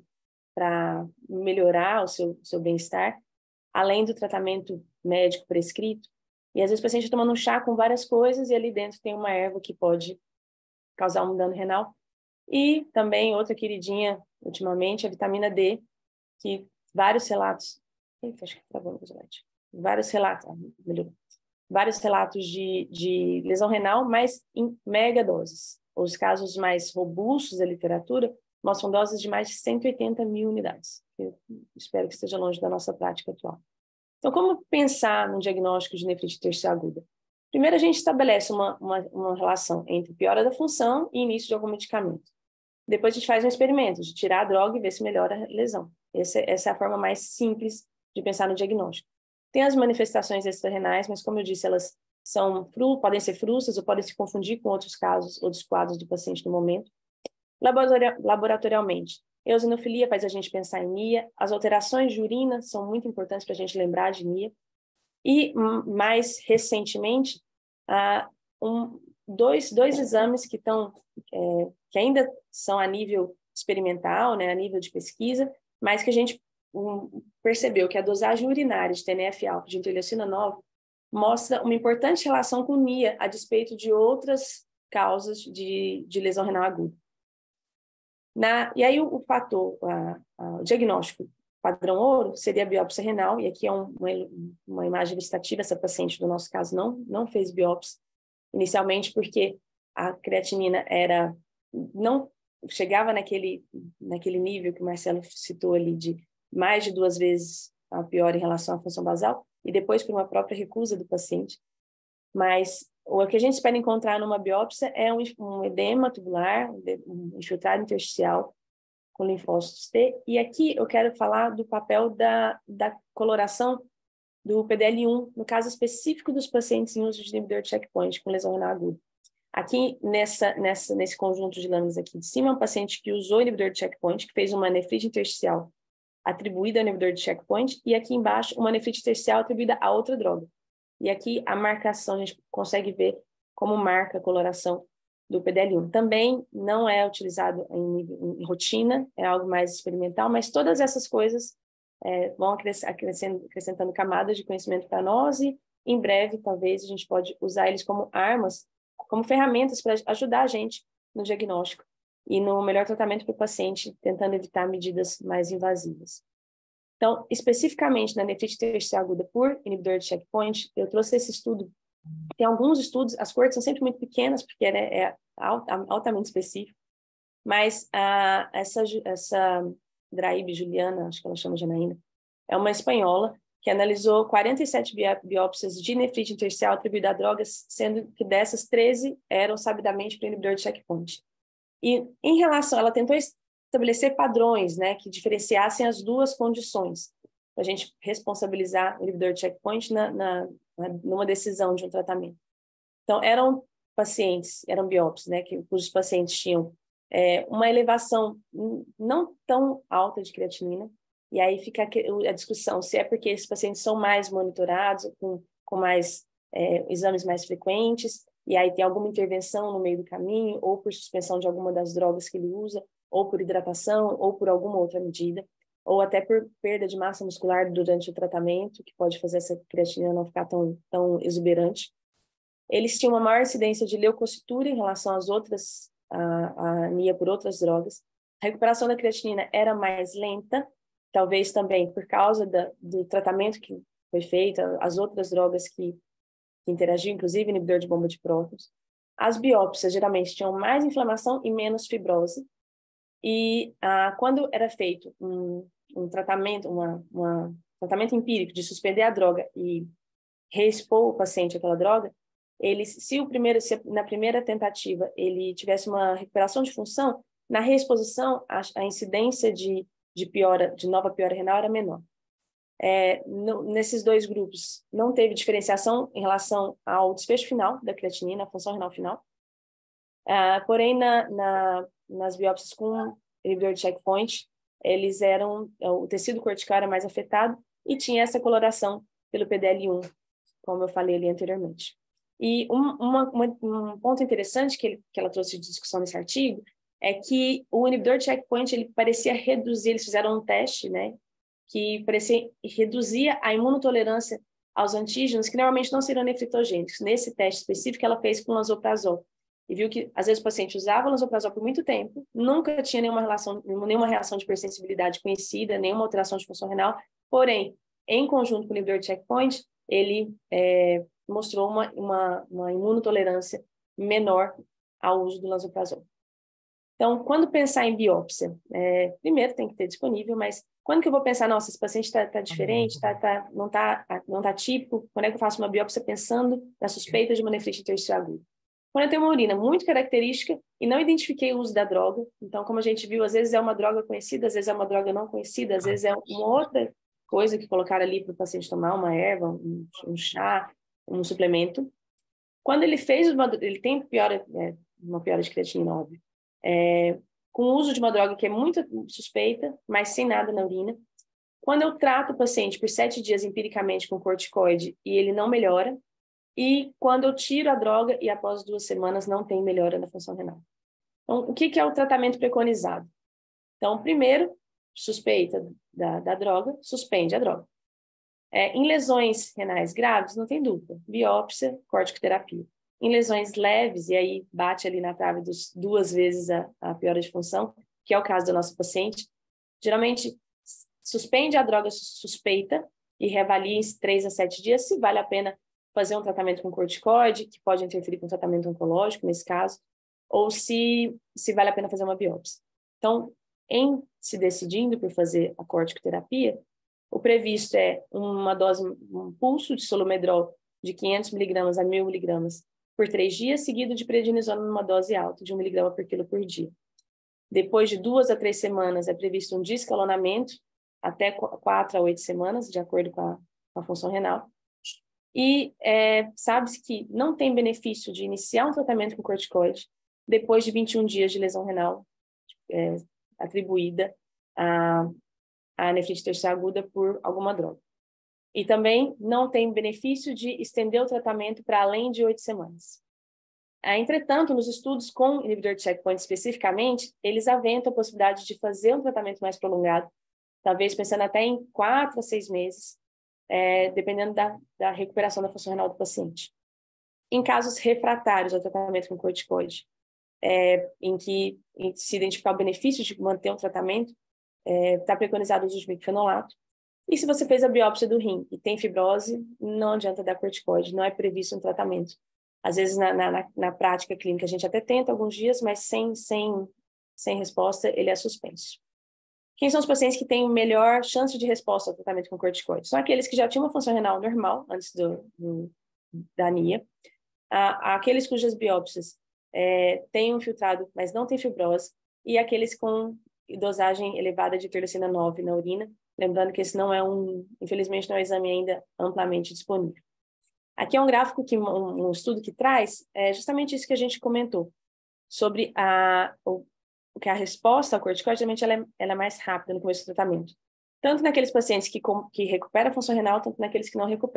melhorar o seu, seu bem-estar, além do tratamento médico prescrito. E às vezes o paciente está tomando um chá com várias coisas e ali dentro tem uma erva que pode causar um dano renal. E também outra queridinha, ultimamente, a vitamina D, que vários relatos... Eita, acho que travou no slide. Vários relatos, ah, melhorou. Vários relatos de, de lesão renal, mas em megadoses. Os casos mais robustos da literatura mostram doses de mais de cento e oitenta mil unidades. Eu espero que esteja longe da nossa prática atual. Então, como pensar no diagnóstico de nefrite intersticial aguda? Primeiro, a gente estabelece uma, uma, uma relação entre piora da função e início de algum medicamento. Depois, a gente faz um experimento de tirar a droga e ver se melhora a lesão. Essa, essa é a forma mais simples de pensar no diagnóstico. Tem as manifestações extrarrenais, mas, como eu disse, elas são, podem ser frustras ou podem se confundir com outros casos, outros quadros do paciente no momento. Laboratorialmente, eosinofilia faz a gente pensar em N I A, as alterações de urina são muito importantes para a gente lembrar de N I A, e, mais recentemente, uh, um, dois, dois exames que, tão, é, que ainda são a nível experimental, né, a nível de pesquisa, mas que a gente um, percebeu que a dosagem urinária de T N F alfa de interleucina nove mostra uma importante relação com N I A, a despeito de outras causas de, de lesão renal aguda. Na, e aí o, o fator, a, a, o diagnóstico padrão ouro seria a biópsia renal, e aqui é um, uma, uma imagem ilustrativa. Essa paciente, no nosso caso, não, não fez biópsia inicialmente porque a creatinina era, não chegava naquele, naquele nível que o Marcelo citou ali, de mais de duas vezes a pior em relação à função basal, e depois por uma própria recusa do paciente. Mas o que a gente espera encontrar numa biópsia é um, um edema tubular, um infiltrado intersticial com linfócitos T. E aqui eu quero falar do papel da, da coloração do P D L um, no caso específico dos pacientes em uso de inibidor de checkpoint com lesão renal aguda. Aqui, nessa, nessa, nesse conjunto de lâminas aqui de cima, é um paciente que usou inibidor de checkpoint, que fez uma nefrite intersticial atribuída ao inibidor de checkpoint, e aqui embaixo uma nefrite intersticial atribuída a outra droga. E aqui a marcação, a gente consegue ver como marca a coloração do P D L um. Também não é utilizado em, em rotina, é algo mais experimental, mas todas essas coisas é, vão acrescentando, acrescentando camadas de conhecimento para nós, e em breve, talvez, a gente pode usar eles como armas, como ferramentas para ajudar a gente no diagnóstico e no melhor tratamento para o paciente, tentando evitar medidas mais invasivas. Então, especificamente na nefrite intersticial aguda por inibidor de checkpoint, eu trouxe esse estudo. Tem alguns estudos, as coortes são sempre muito pequenas, porque é, é altamente específico, mas ah, essa, essa Draíbe Juliana, acho que ela chama Janaína, é uma espanhola que analisou quarenta e sete biópsias de nefrite intersticial atribuída a drogas, sendo que dessas treze eram sabidamente para inibidor de checkpoint. E em relação, ela tentou estabelecer padrões, né, que diferenciassem as duas condições, para a gente responsabilizar o inibidor de checkpoint na, na, na, numa decisão de um tratamento. Então, eram pacientes, eram biópsias, né, que, cujos pacientes tinham é, uma elevação não tão alta de creatinina, e aí fica a discussão se é porque esses pacientes são mais monitorados, com, com mais é, exames mais frequentes, e aí tem alguma intervenção no meio do caminho, ou por suspensão de alguma das drogas que ele usa, ou por hidratação, ou por alguma outra medida, ou até por perda de massa muscular durante o tratamento, que pode fazer essa creatinina não ficar tão, tão exuberante. Eles tinham uma maior incidência de leucocitura em relação às outras, a, a anemia por outras drogas. A recuperação da creatinina era mais lenta, talvez também por causa da, do tratamento que foi feito, as outras drogas que, que interagiam, inclusive inibidor de bomba de prótons. As biópsias geralmente tinham mais inflamação e menos fibrose. E ah, quando era feito um, um tratamento, uma, uma, tratamento empírico de suspender a droga e reexpor o paciente àquela droga, eles, se, o primeiro, se na primeira tentativa ele tivesse uma recuperação de função, na reexposição a, a incidência de, de, piora, de nova piora renal era menor. É, no, nesses dois grupos não teve diferenciação em relação ao desfecho final da creatinina, a função renal final. Ah, porém, na, na, nas biópsias com inibidor de checkpoint, eles eram, o tecido cortical era mais afetado e tinha essa coloração pelo P D L um, como eu falei ali anteriormente. E um, uma, uma, um ponto interessante que, ele, que ela trouxe de discussão nesse artigo é que o inibidor de checkpoint, ele parecia reduzir, eles fizeram um teste, né, que parecia reduzia a imunotolerância aos antígenos que normalmente não seriam nefritogênicos. Nesse teste específico, ela fez com lanzoprazol. E viu que, às vezes, o paciente usava lanzoprazol por muito tempo, nunca tinha nenhuma, relação, nenhuma reação de hipersensibilidade conhecida, nenhuma alteração de função renal, porém, em conjunto com o inibidor de checkpoint, ele é, mostrou uma, uma, uma imunotolerância menor ao uso do lanzoprazol. Então, quando pensar em biópsia, é, primeiro tem que ter disponível, mas quando que eu vou pensar, nossa, esse paciente está tá diferente, tá, tá, não está não tá típico, quando é que eu faço uma biópsia pensando na suspeita de uma nefrite intersticial aguda? Quando eu tenho uma urina muito característica e não identifiquei o uso da droga, então, como a gente viu, às vezes é uma droga conhecida, às vezes é uma droga não conhecida, às vezes é uma outra coisa que colocaram ali para o paciente tomar, uma erva, um, um chá, um suplemento. Quando ele fez uma, ele tem piora, é, uma piora de creatinina, óbvio, é, com o uso de uma droga que é muito suspeita, mas sem nada na urina. Quando eu trato o paciente por sete dias empiricamente com corticoide e ele não melhora, e quando eu tiro a droga e após duas semanas não tem melhora na função renal. Então, o que, que é o tratamento preconizado? Então, primeiro, suspeita da, da droga, suspende a droga. É, em lesões renais graves, não tem dúvida, biópsia, corticoterapia. Em lesões leves, e aí bate ali na trave dos duas vezes a, a piora de função, que é o caso do nosso paciente, geralmente suspende a droga suspeita e reavalia em três a sete dias se vale a pena fazer um tratamento com corticoide, que pode interferir com tratamento oncológico, nesse caso, ou se, se vale a pena fazer uma biópsia. Então, em se decidindo por fazer a corticoterapia, o previsto é uma dose, um pulso de solumedrol de quinhentos miligramas a mil miligramas por três dias, seguido de prednisona numa dose alta, de um miligrama por quilo por dia. Depois de duas a três semanas, é previsto um descalonamento, até quatro a oito semanas, de acordo com a, com a função renal. E é, sabe-se que não tem benefício de iniciar um tratamento com corticoide depois de vinte e um dias de lesão renal é, atribuída a, a nefrite intersticial aguda por alguma droga. E também não tem benefício de estender o tratamento para além de oito semanas. Ah, entretanto, nos estudos com inibidor de checkpoint especificamente, eles aventam a possibilidade de fazer um tratamento mais prolongado, talvez pensando até em quatro a seis meses, É, dependendo da, da recuperação da função renal do paciente. Em casos refratários ao tratamento com corticoide, é, em que em se identificar o benefício de manter o tratamento, está é, preconizado o uso de bifenolato. E se você fez a biópsia do rim e tem fibrose, não adianta dar corticoide, não é previsto um tratamento. Às vezes, na, na, na prática clínica, a gente até tenta alguns dias, mas sem, sem, sem resposta, ele é suspenso. Quem são os pacientes que têm melhor chance de resposta ao tratamento com corticoide? São aqueles que já tinham uma função renal normal antes do, do, da anemia, ah, aqueles cujas biópsias é, têm um filtrado, mas não têm fibrose, e aqueles com dosagem elevada de interleucina nove na urina, lembrando que esse não é um, infelizmente, não é um exame ainda amplamente disponível. Aqui é um gráfico, que um, um estudo que traz é justamente isso que a gente comentou, sobre a, o, que a resposta ao corticoide, geralmente, ela é, ela é mais rápida no começo do tratamento. Tanto naqueles pacientes que, com, que recuperam a função renal, tanto naqueles que não recuperam.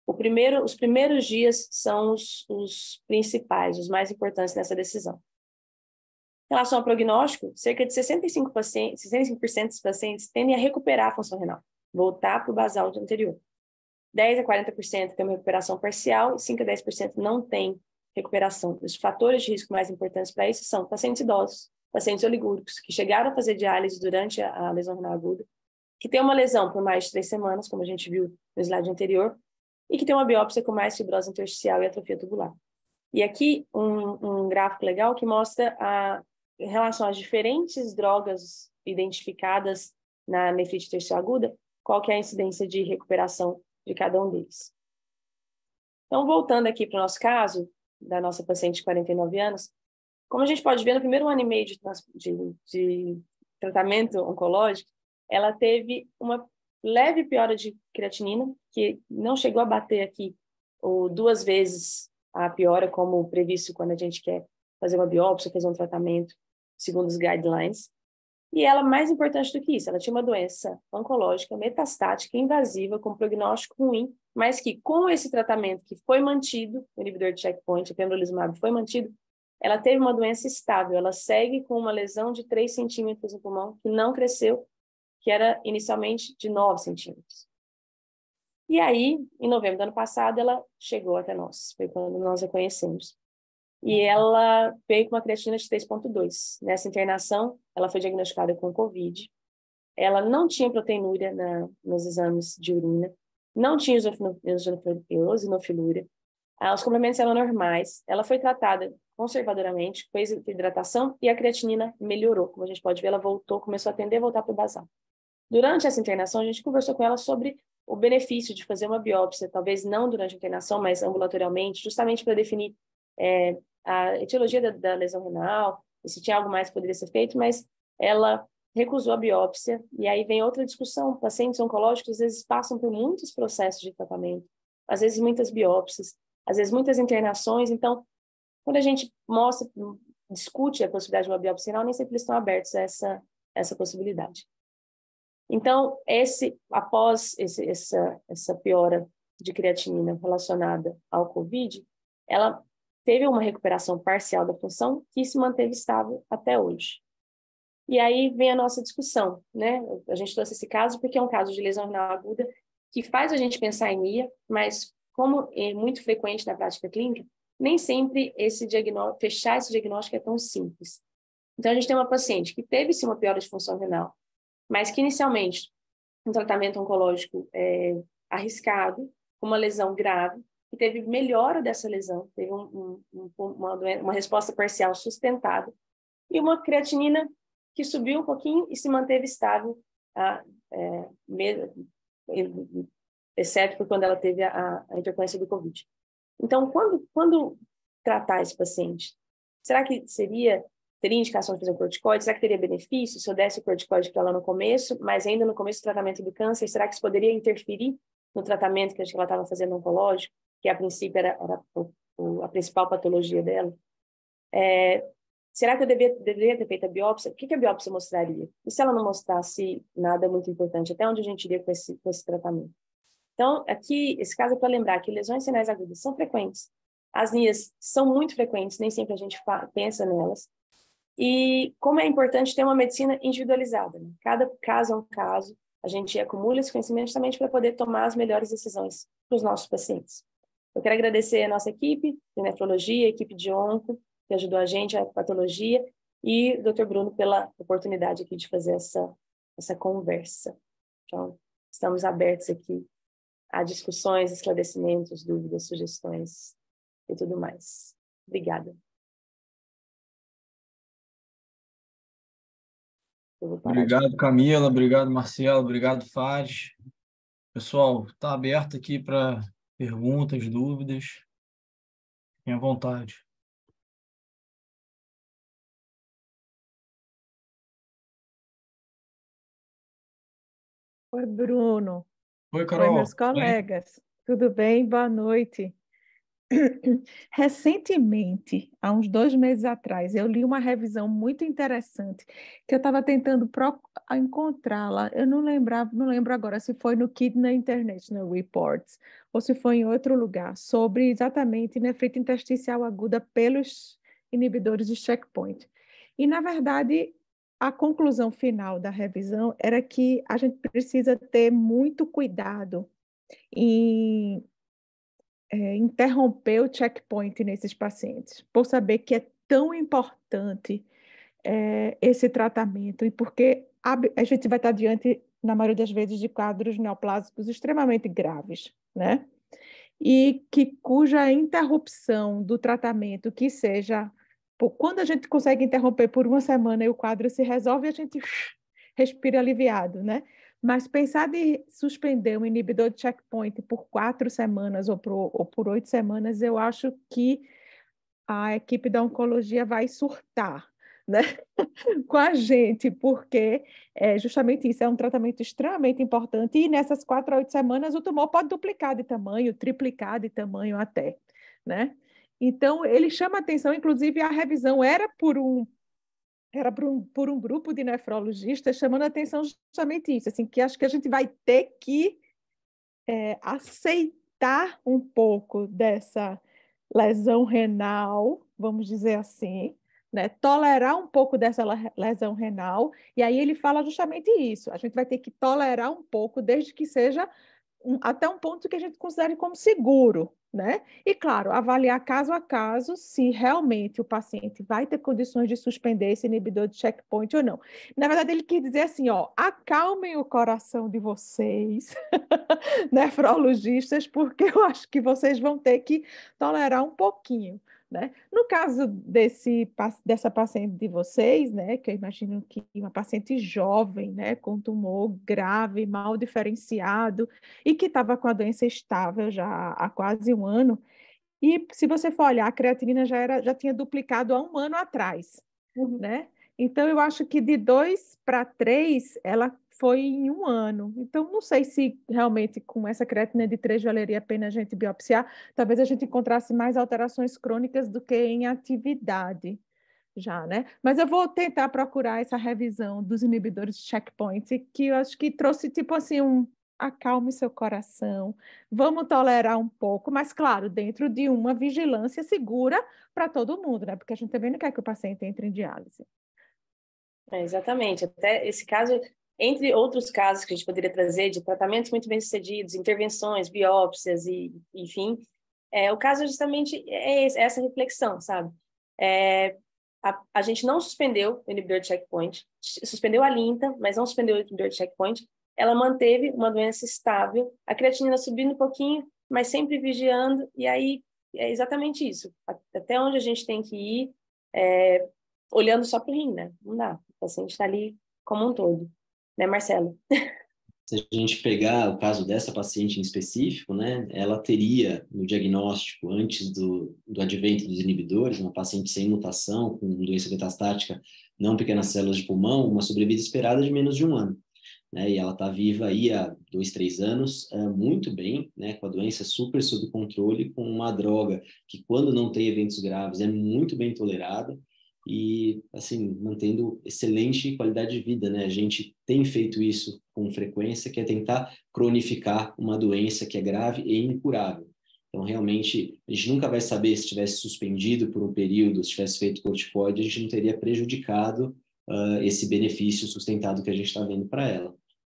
O primeiro, os primeiros dias são os, os principais, os mais importantes nessa decisão. Em relação ao prognóstico, cerca de sessenta e cinco por cento, sessenta e cinco por cento dos pacientes tendem a recuperar a função renal, voltar para o basal anterior. dez a quarenta por cento tem uma recuperação parcial e cinco a dez por cento não tem recuperação. Os fatores de risco mais importantes para isso são pacientes idosos, pacientes oligúricos, que chegaram a fazer diálise durante a, a lesão renal aguda, que tem uma lesão por mais de três semanas, como a gente viu no slide anterior, e que tem uma biópsia com mais fibrose intersticial e atrofia tubular. E aqui um, um gráfico legal que mostra a, em relação às diferentes drogas identificadas na nefrite intersticial aguda, qual que é a incidência de recuperação de cada um deles. Então, voltando aqui para o nosso caso, da nossa paciente de quarenta e nove anos, como a gente pode ver, no primeiro ano e meio de, de, de tratamento oncológico, ela teve uma leve piora de creatinina, que não chegou a bater aqui ou duas vezes a piora, como previsto quando a gente quer fazer uma biópsia, fazer um tratamento, segundo os guidelines. E ela, mais importante do que isso, ela tinha uma doença oncológica metastática invasiva com prognóstico ruim, mas que com esse tratamento que foi mantido, o inibidor de checkpoint, o pembrolizumab foi mantido, ela teve uma doença estável, ela segue com uma lesão de três centímetros no pulmão, que não cresceu, que era inicialmente de nove centímetros. E aí, em novembro do ano passado, ela chegou até nós, foi quando nós a conhecemos. E ela veio com uma creatina de três ponto dois. Nessa internação, ela foi diagnosticada com Covid. Ela não tinha proteinúria na, nos exames de urina, não tinha eosinofilúria. Ah, os complementos eram normais. Ela foi tratada conservadoramente, fez hidratação e a creatinina melhorou. Como a gente pode ver, ela voltou, começou a tender a voltar para o basal. Durante essa internação, a gente conversou com ela sobre o benefício de fazer uma biópsia, talvez não durante a internação, mas ambulatorialmente, justamente para definir é, a etiologia da, da lesão renal, e se tinha algo mais que poderia ser feito, mas ela recusou a biópsia, e aí vem outra discussão. Pacientes oncológicos, às vezes, passam por muitos processos de tratamento, às vezes muitas biópsias, às vezes muitas internações. Então, quando a gente mostra, discute a possibilidade de uma biópsia renal, nem sempre eles estão abertos a essa, essa possibilidade. Então, esse, após esse, essa, essa piora de creatinina relacionada ao Covid, ela teve uma recuperação parcial da função que se manteve estável até hoje. E aí vem a nossa discussão, né? A gente trouxe esse caso porque é um caso de lesão renal aguda que faz a gente pensar em I A, mas como é muito frequente na prática clínica, nem sempre esse diagnóstico, fechar esse diagnóstico é tão simples. Então, a gente tem uma paciente que teve sim uma piora de função renal, mas que inicialmente um tratamento oncológico é, arriscado, uma lesão grave, que teve melhora dessa lesão, teve um, um, uma, uma resposta parcial sustentada, e uma creatinina que subiu um pouquinho e se manteve estável, a, é, mesmo, exceto por quando ela teve a, a intercorrência do Covid. Então, quando, quando tratar esse paciente, será que seria, teria indicação de fazer um corticoide? Será que teria benefício se eu desse o corticoide para ela no começo, mas ainda no começo do tratamento do câncer, será que isso poderia interferir no tratamento que ela estava fazendo oncológico, que a princípio era, era o, o, a principal patologia dela? É, será que eu devia, deveria ter feito a biópsia? O que, que a biópsia mostraria? E se ela não mostrasse nada muito importante? Até onde a gente iria com esse, com esse tratamento? Então, aqui, esse caso é para lembrar que lesões renais agudas são frequentes. As N I As são muito frequentes, nem sempre a gente pensa nelas. E como é importante ter uma medicina individualizada, né? Cada caso é um caso, a gente acumula esse conhecimento justamente para poder tomar as melhores decisões para os nossos pacientes. Eu quero agradecer a nossa equipe de nefrologia, a equipe de onco, que ajudou a gente, a patologia, e o doutor Bruno pela oportunidade aqui de fazer essa, essa conversa. Então, estamos abertos aqui a discussões, esclarecimentos, dúvidas, sugestões e tudo mais. Obrigada. Obrigado, Camila. Obrigado, Marcelo. Obrigado, Fares. Pessoal, está aberto aqui para perguntas, dúvidas. Fiquem à vontade. Oi, Bruno. Oi, Carol. Oi, meus colegas. Tudo bem? Boa noite. Recentemente, há uns dois meses atrás, eu li uma revisão muito interessante que eu estava tentando encontrá-la. Eu não lembrava, não lembro agora se foi no Kidney International Reports ou se foi em outro lugar, sobre exatamente nefrite intersticial aguda pelos inibidores de checkpoint. E, na verdade, a conclusão final da revisão era que a gente precisa ter muito cuidado em É, interromper o checkpoint nesses pacientes, por saber que é tão importante é, esse tratamento e porque a, a gente vai estar diante, na maioria das vezes, de quadros neoplásicos extremamente graves, né? E que cuja interrupção do tratamento, que seja, por, quando a gente consegue interromper por uma semana e o quadro se resolve, a gente respira aliviado, né? Mas pensar de suspender um inibidor de checkpoint por quatro semanas ou por, ou por oito semanas, eu acho que a equipe da oncologia vai surtar, né? Com a gente, porque é justamente isso, é um tratamento extremamente importante e nessas quatro a oito semanas o tumor pode duplicar de tamanho, triplicar de tamanho até, né? Então, ele chama atenção, inclusive a revisão era por um era por um, por um grupo de nefrologistas chamando a atenção justamente isso, assim, que acho que a gente vai ter que é, aceitar um pouco dessa lesão renal, vamos dizer assim, né? Tolerar um pouco dessa lesão renal, e aí ele fala justamente isso, a gente vai ter que tolerar um pouco, desde que seja um, até um ponto que a gente considere como seguro, né? E, claro, avaliar caso a caso se realmente o paciente vai ter condições de suspender esse inibidor de checkpoint ou não. Na verdade, ele quis dizer assim, ó, acalmem o coração de vocês, nefrologistas, porque eu acho que vocês vão ter que tolerar um pouquinho, né? No caso desse, dessa paciente de vocês, né, que eu imagino que uma paciente jovem, né, com tumor grave, mal diferenciado, e que estava com a doença estável já há quase um ano, e se você for olhar, a creatinina já, era, já tinha duplicado há um ano atrás, uhum. né? Então, eu acho que de dois para três, ela foi em um ano. Então, não sei se realmente com essa creatina de três valeria a pena a gente biopsiar. Talvez a gente encontrasse mais alterações crônicas do que em atividade já, né? Mas eu vou tentar procurar essa revisão dos inibidores de checkpoint, que eu acho que trouxe, tipo assim, um acalme seu coração, vamos tolerar um pouco, mas, claro, dentro de uma vigilância segura para todo mundo, né? Porque a gente também não quer que o paciente entre em diálise. É, exatamente. Até esse caso, entre outros casos que a gente poderia trazer de tratamentos muito bem-sucedidos, intervenções, biópsias e, enfim, é, o caso justamente é essa reflexão, sabe? É, a, a gente não suspendeu o inibidor de checkpoint, suspendeu a linta, mas não suspendeu o inibidor de checkpoint. Ela manteve uma doença estável, a creatinina subindo um pouquinho, mas sempre vigiando, e aí é exatamente isso. Até onde a gente tem que ir, é, olhando só para o rim, né? Não dá. O paciente está ali como um todo. Né, Marcelo? Se a gente pegar o caso dessa paciente em específico, né, ela teria no diagnóstico, antes do, do advento dos inibidores, uma paciente sem mutação, com doença metastática, não pequenas células de pulmão, uma sobrevida esperada de menos de um ano. Né, e ela está viva aí há dois, três anos, é, muito bem, né, com a doença super sob controle, com uma droga que, quando não tem eventos graves, é muito bem tolerada, e, assim, mantendo excelente qualidade de vida, né? A gente tem feito isso com frequência, que é tentar cronificar uma doença que é grave e incurável. Então, realmente, a gente nunca vai saber se tivesse suspendido por um período, se tivesse feito corticoide, a gente não teria prejudicado uh, esse benefício sustentado que a gente está vendo para ela.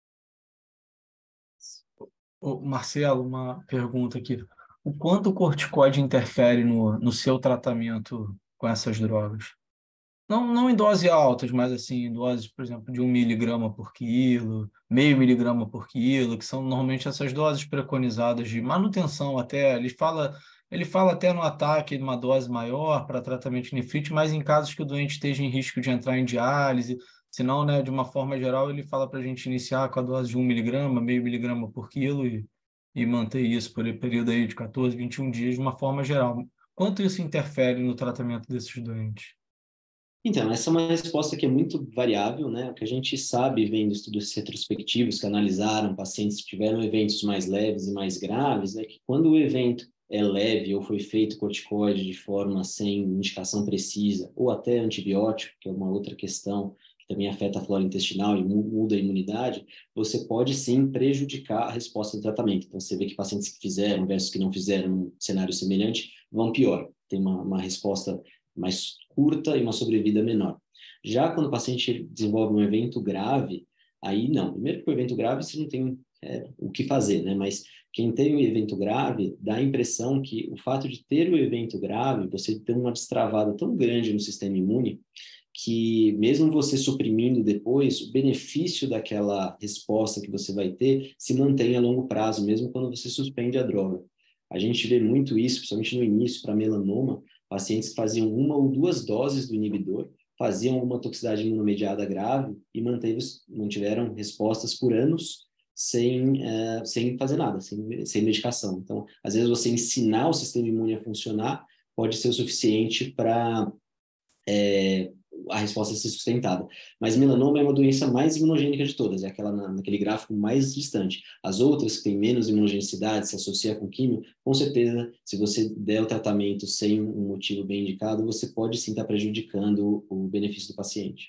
Ô, Marcelo, uma pergunta aqui. O quanto o corticoide interfere no, no seu tratamento com essas drogas? Não, não em doses altas, mas assim, em doses, por exemplo, de um miligrama por quilo, meio miligrama por quilo, que são normalmente essas doses preconizadas de manutenção até. Ele fala, ele fala até no ataque de uma dose maior para tratamento de nefrite, mas em casos que o doente esteja em risco de entrar em diálise, senão, né, de uma forma geral, ele fala para a gente iniciar com a dose de um miligrama, meio miligrama por quilo e, e manter isso por um período aí de quatorze, vinte e um dias de uma forma geral. Quanto isso interfere no tratamento desses doentes? Então, essa é uma resposta que é muito variável, né? O que a gente sabe, vendo estudos retrospectivos que analisaram pacientes que tiveram eventos mais leves e mais graves, é que quando o evento é leve ou foi feito corticoide de forma sem indicação precisa, ou até antibiótico, que é uma outra questão que também afeta a flora intestinal e muda a imunidade, você pode sim prejudicar a resposta do tratamento. Então, você vê que pacientes que fizeram versus que não fizeram um cenário semelhante vão pior, tem uma, uma resposta mais curta e uma sobrevida menor. Já quando o paciente desenvolve um evento grave, aí não. Primeiro que o evento grave você não tem é, o que fazer, né? Mas quem tem o evento grave dá a impressão que o fato de ter o evento grave, você tem uma destravada tão grande no sistema imune que mesmo você suprimindo depois, o benefício daquela resposta que você vai ter se mantém a longo prazo, mesmo quando você suspende a droga. A gente vê muito isso, principalmente no início, para melanoma, pacientes que faziam uma ou duas doses do inibidor, faziam uma toxicidade imunomediada grave e mantiveram respostas por anos sem, uh, sem fazer nada, sem, sem medicação. Então, às vezes você ensinar o sistema imune a funcionar pode ser o suficiente para é, a resposta ser sustentada. Mas melanoma é uma doença mais imunogênica de todas, é aquela na, naquele gráfico mais distante. As outras que têm menos imunogenicidade, se associa com químio, com certeza, se você der o tratamento sem um motivo bem indicado, você pode sim estar prejudicando o, o benefício do paciente.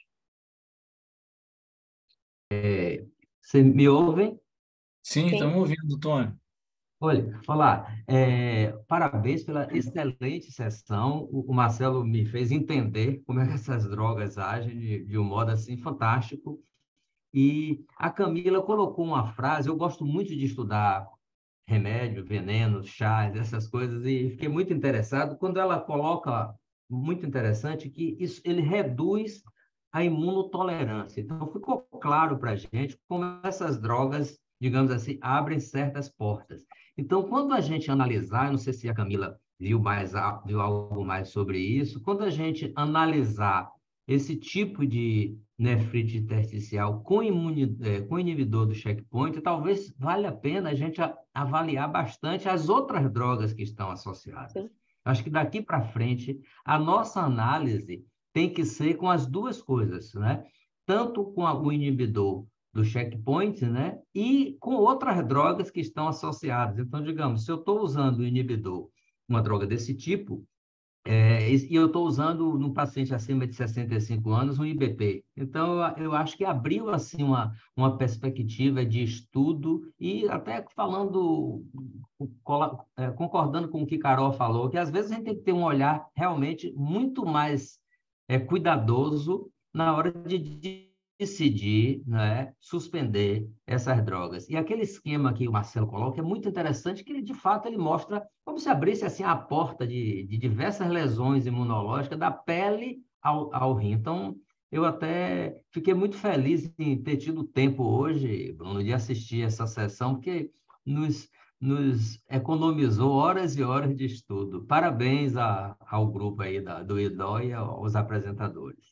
É, você me ouvem? Sim, estamos ouvindo, Tony. Olha, olá, é, parabéns pela excelente sessão. O, o Marcelo me fez entender como é que essas drogas agem de, de um modo assim fantástico. E a Camila colocou uma frase, eu gosto muito de estudar remédio, venenos, chás, essas coisas, e fiquei muito interessado quando ela coloca, muito interessante, que isso, ele reduz a imunotolerância. Então, ficou claro para a gente como essas drogas, digamos assim, abrem certas portas. Então, quando a gente analisar, não sei se a Camila viu, mais, viu algo mais sobre isso, quando a gente analisar esse tipo de nefrite intersticial com, imuni, com inibidor do checkpoint, talvez valha a pena a gente avaliar bastante as outras drogas que estão associadas. Sim. Acho que daqui para frente, a nossa análise tem que ser com as duas coisas, né? Tanto com o inibidor do checkpoint, né? E com outras drogas que estão associadas. Então, digamos, se eu estou usando o inibidor, uma droga desse tipo, é, e eu estou usando num paciente acima de sessenta e cinco anos um I B P. Então, eu, eu acho que abriu assim uma, uma perspectiva de estudo e até falando, é, concordando com o que Carol falou, que às vezes a gente tem que ter um olhar realmente muito mais é, cuidadoso na hora de decidir, né, suspender essas drogas. E aquele esquema que o Marcelo coloca é muito interessante, que ele, de fato, ele mostra como se abrisse assim, a porta de, de diversas lesões imunológicas da pele ao, ao rim. Então, eu até fiquei muito feliz em ter tido tempo hoje, Bruno, de assistir essa sessão, porque nos, nos economizou horas e horas de estudo. Parabéns a, ao grupo aí da, do I D O e aos apresentadores.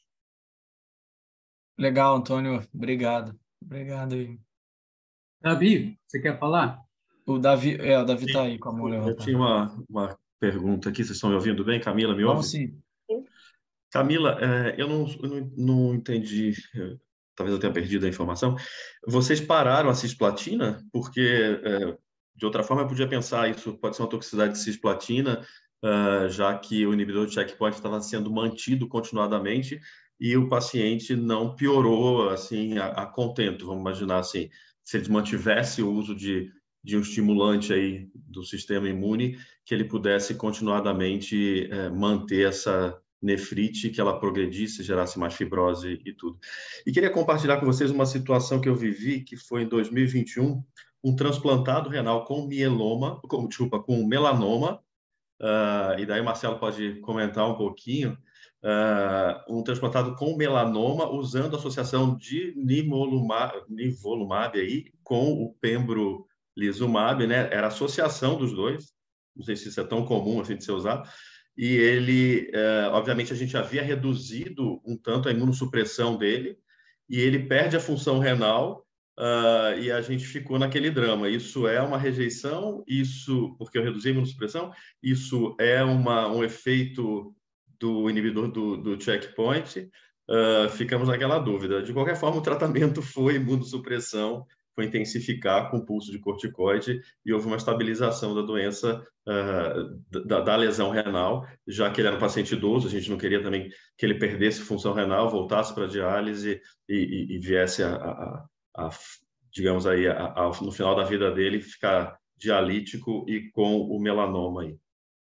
Legal, Antônio. Obrigado. Obrigado aí. Davi, você quer falar? O Davi, é, o Davi está aí com a mão levantada. Eu tinha uma, uma pergunta aqui, vocês estão me ouvindo bem? Camila, me ouve? Não, sim. Camila, é, eu, não, eu não, não entendi, talvez eu tenha perdido a informação. Vocês pararam a cisplatina? Porque, é, de outra forma, eu podia pensar isso pode ser uma toxicidade de cisplatina, uh, já que o inibidor de checkpoint estava sendo mantido continuadamente e o paciente não piorou assim a, a contento, vamos imaginar assim, se ele mantivesse o uso de, de um estimulante aí do sistema imune, que ele pudesse continuadamente é, manter essa nefrite, que ela progredisse, gerasse mais fibrose e tudo. E queria compartilhar com vocês uma situação que eu vivi, que foi em dois mil e vinte e um, um transplantado renal com mieloma, com, desculpa, com melanoma, uh, e daí o Marcelo pode comentar um pouquinho, Uh, um transplantado com melanoma usando a associação de nivolumab, nivolumab aí, com o pembrolizumab, né? Era a associação dos dois, não sei se isso é tão comum assim de ser usado, e ele, uh, obviamente, a gente havia reduzido um tanto a imunossupressão dele, e ele perde a função renal, uh, e a gente ficou naquele drama. Isso é uma rejeição, isso, porque eu reduzi a imunossupressão, isso é uma, um efeito do inibidor do, do checkpoint, uh, ficamos naquela dúvida. De qualquer forma, o tratamento foi imunossupressão foi intensificar com o pulso de corticoide e houve uma estabilização da doença, uh, da, da lesão renal, já que ele era um paciente idoso, a gente não queria também que ele perdesse função renal, voltasse para a diálise e, e, e viesse a, a, a, digamos aí, a, a, no final da vida dele, ficar dialítico e com o melanoma aí.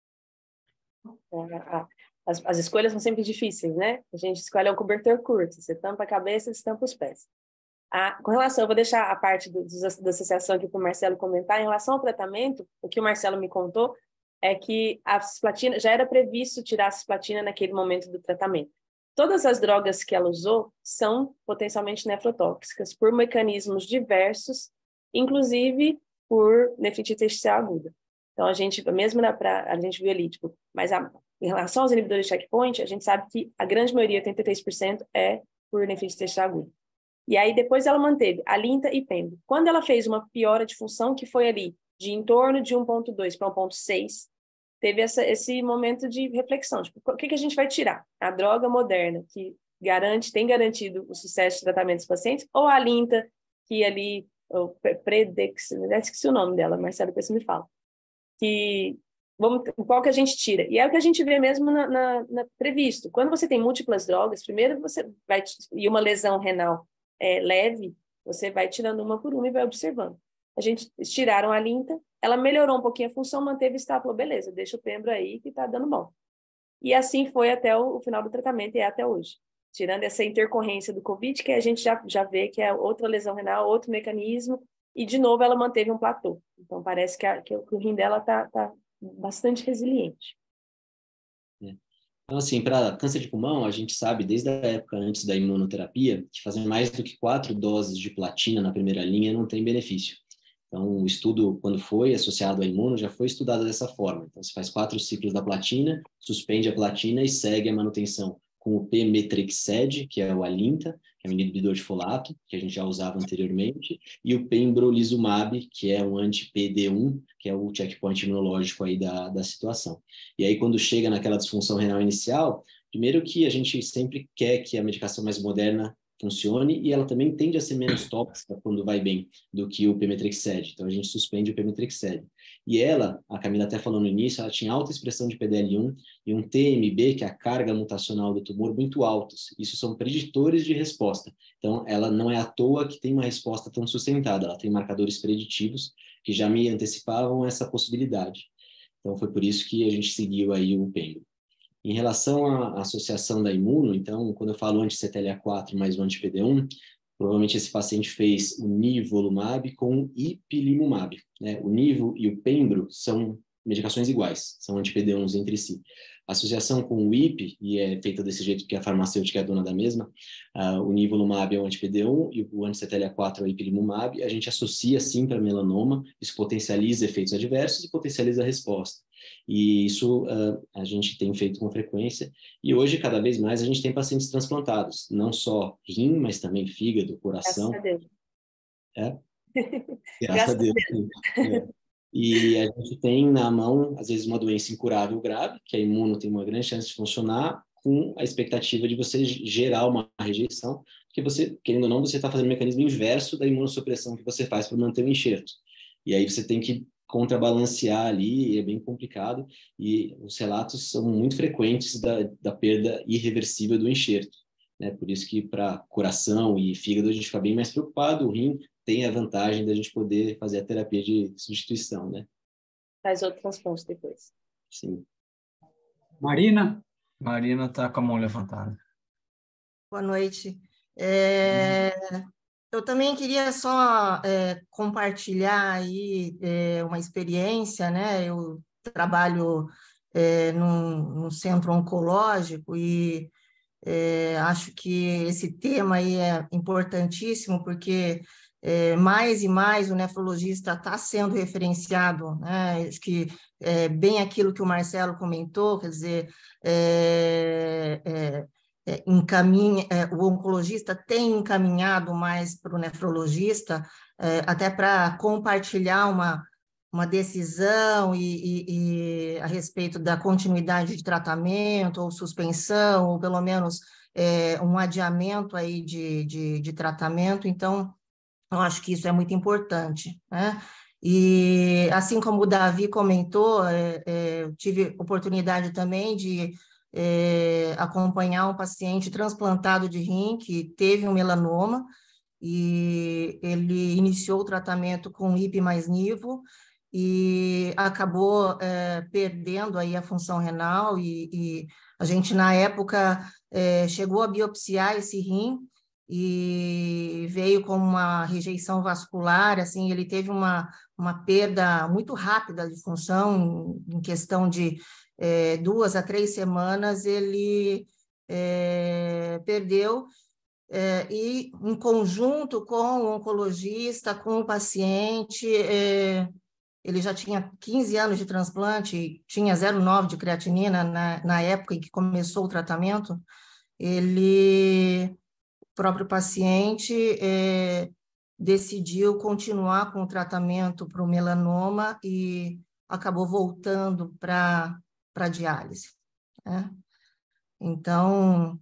As, as escolhas são sempre difíceis, né? A gente escolhe um cobertor curto, você tampa a cabeça, você tampa os pés. Ah, com relação, eu vou deixar a parte do, do, da associação aqui para o Marcelo comentar. Em relação ao tratamento, o que o Marcelo me contou é que a cisplatina, já era previsto tirar a cisplatina naquele momento do tratamento. Todas as drogas que ela usou são potencialmente nefrotóxicas por mecanismos diversos, inclusive por nefrite intersticial aguda. Então, a gente, mesmo na, pra, a gente viu ali, tipo, mas a, em relação aos inibidores de checkpoint, a gente sabe que a grande maioria, oitenta e três por cento, é por nefrite intersticial aguda. E aí, depois ela manteve Alinta e Pembro. Quando ela fez uma piora de função, que foi ali de em torno de um ponto dois para um ponto seis, teve essa, esse momento de reflexão. Tipo, o que, que a gente vai tirar? A droga moderna, que garante, tem garantido o sucesso de tratamento dos pacientes, ou a Alinta, que ali, o Predex, esqueci o nome dela, Marcelo, depois você me fala. Que, vamos, qual que a gente tira? E é o que a gente vê mesmo na, na, na previsto. Quando você tem múltiplas drogas, primeiro você vai, e uma lesão renal É, leve, você vai tirando uma por uma e vai observando. A gente tiraram a Alinta, ela melhorou um pouquinho a função, manteve estável, beleza, deixa o Pembro aí que tá dando bom. E assim foi até o, o final do tratamento e é até hoje. Tirando essa intercorrência do Covid, que a gente já, já vê que é outra lesão renal, outro mecanismo, e de novo ela manteve um platô. Então parece que, a, que o rim dela tá, tá bastante resiliente. É. Então, assim, para câncer de pulmão, a gente sabe, desde a época antes da imunoterapia, que fazer mais do que quatro doses de platina na primeira linha não tem benefício. Então, o estudo, quando foi associado à imuno, já foi estudado dessa forma. Então, você faz quatro ciclos da platina, suspende a platina e segue a manutenção com o Pemetrexed, que é o Alinta, que é um inibidor de folato, que a gente já usava anteriormente, e o Pembrolizumab, que é um anti-P D um, que é o checkpoint imunológico aí da, da situação. E aí, quando chega naquela disfunção renal inicial, primeiro que a gente sempre quer que a medicação mais moderna funcione e ela também tende a ser menos tóxica quando vai bem do que o Pemetrexed. Então, a gente suspende o Pemetrexed. E ela, a Camila até falou no início, ela tinha alta expressão de P D L um e um T M B, que é a carga mutacional do tumor, muito altos. Isso são preditores de resposta. Então, ela não é à toa que tem uma resposta tão sustentada. Ela tem marcadores preditivos que já me antecipavam essa possibilidade. Então, foi por isso que a gente seguiu aí o Pembro. Em relação à associação da imuno, então, quando eu falo anti-C T L A quatro mais o anti-P D um, provavelmente esse paciente fez o nivolumab com o ipilimumab, né? O nivo e o pembro são medicações iguais, são anti-P D uns entre si. A associação com o I P, e é feita desse jeito porque a farmacêutica é a dona da mesma, uh, o nivolumab é o anti-P D um e o anti-C T L A quatro é o ipilimumab, a gente associa sim para melanoma, isso potencializa efeitos adversos e potencializa a resposta. E isso uh, a gente tem feito com frequência. E hoje, cada vez mais, a gente tem pacientes transplantados. Não só rim, mas também fígado, coração. Graças a Deus. É? Graças, Graças a Deus. A Deus. É. E a gente tem na mão, às vezes, uma doença incurável grave, que a imuno tem uma grande chance de funcionar, com a expectativa de você gerar uma rejeição, porque você, querendo ou não, você está fazendo o mecanismo inverso da imunossupressão que você faz para manter o enxerto. E aí você tem que contrabalancear ali, e é bem complicado, e os relatos são muito frequentes da, da perda irreversível do enxerto, né? Por isso que para coração e fígado a gente fica bem mais preocupado, o rim tem a vantagem da gente poder fazer a terapia de substituição, né? Faz outro transplante depois. Sim. Marina? Marina está com a mão levantada. Boa noite. É... Eu também queria só é, compartilhar aí é, uma experiência, né? Eu trabalho é, num, num centro oncológico e é, acho que esse tema aí é importantíssimo porque é, mais e mais o nefrologista está sendo referenciado, né? Acho que é bem aquilo que o Marcelo comentou, quer dizer, é, é, É, encaminha, é, o oncologista tem encaminhado mais para o nefrologista, é, até para compartilhar uma, uma decisão e, e, e a respeito da continuidade de tratamento ou suspensão, ou pelo menos é, um adiamento aí de, de, de tratamento. Então, Eu acho que isso é muito importante, né? E assim como o Davi comentou, é, é, eu tive oportunidade também de é, acompanhar um paciente transplantado de rim que teve um melanoma, e ele iniciou o tratamento com I P mais nivo e acabou é, perdendo aí a função renal, e, e a gente, na época, é, chegou a biopsiar esse rim, e veio com uma rejeição vascular, assim, ele teve uma, uma perda muito rápida de função, em, em questão de é, duas a três semanas, ele é, perdeu, é, e em conjunto com o oncologista, com o paciente, é, ele já tinha quinze anos de transplante, tinha zero vírgula nove de creatinina na, na época em que começou o tratamento, ele... O próprio paciente é, decidiu continuar com o tratamento para o melanoma e acabou voltando para a diálise, né? Então,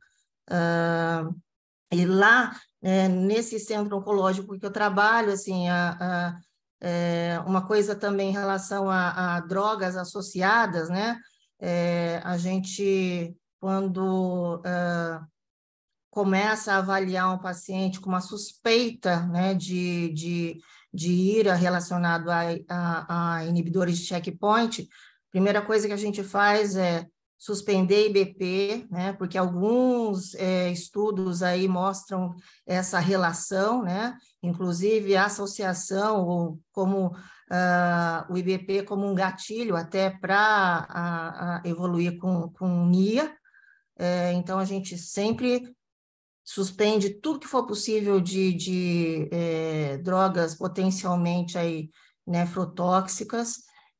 uh, e lá, é, nesse centro oncológico que eu trabalho, assim, a, a, é, uma coisa também em relação a, a drogas associadas, né? É, a gente, quando... Uh, começa a avaliar um paciente com uma suspeita, né, de, de, de ira relacionado a, a, a inibidores de checkpoint, a primeira coisa que a gente faz é suspender I B P, né, porque alguns é, estudos aí mostram essa relação, né, inclusive a associação, ou como uh, o I B P como um gatilho até para evoluir com, com N I A. É, então, a gente sempre suspende tudo que for possível de, de é, drogas potencialmente aí nefrotóxicas,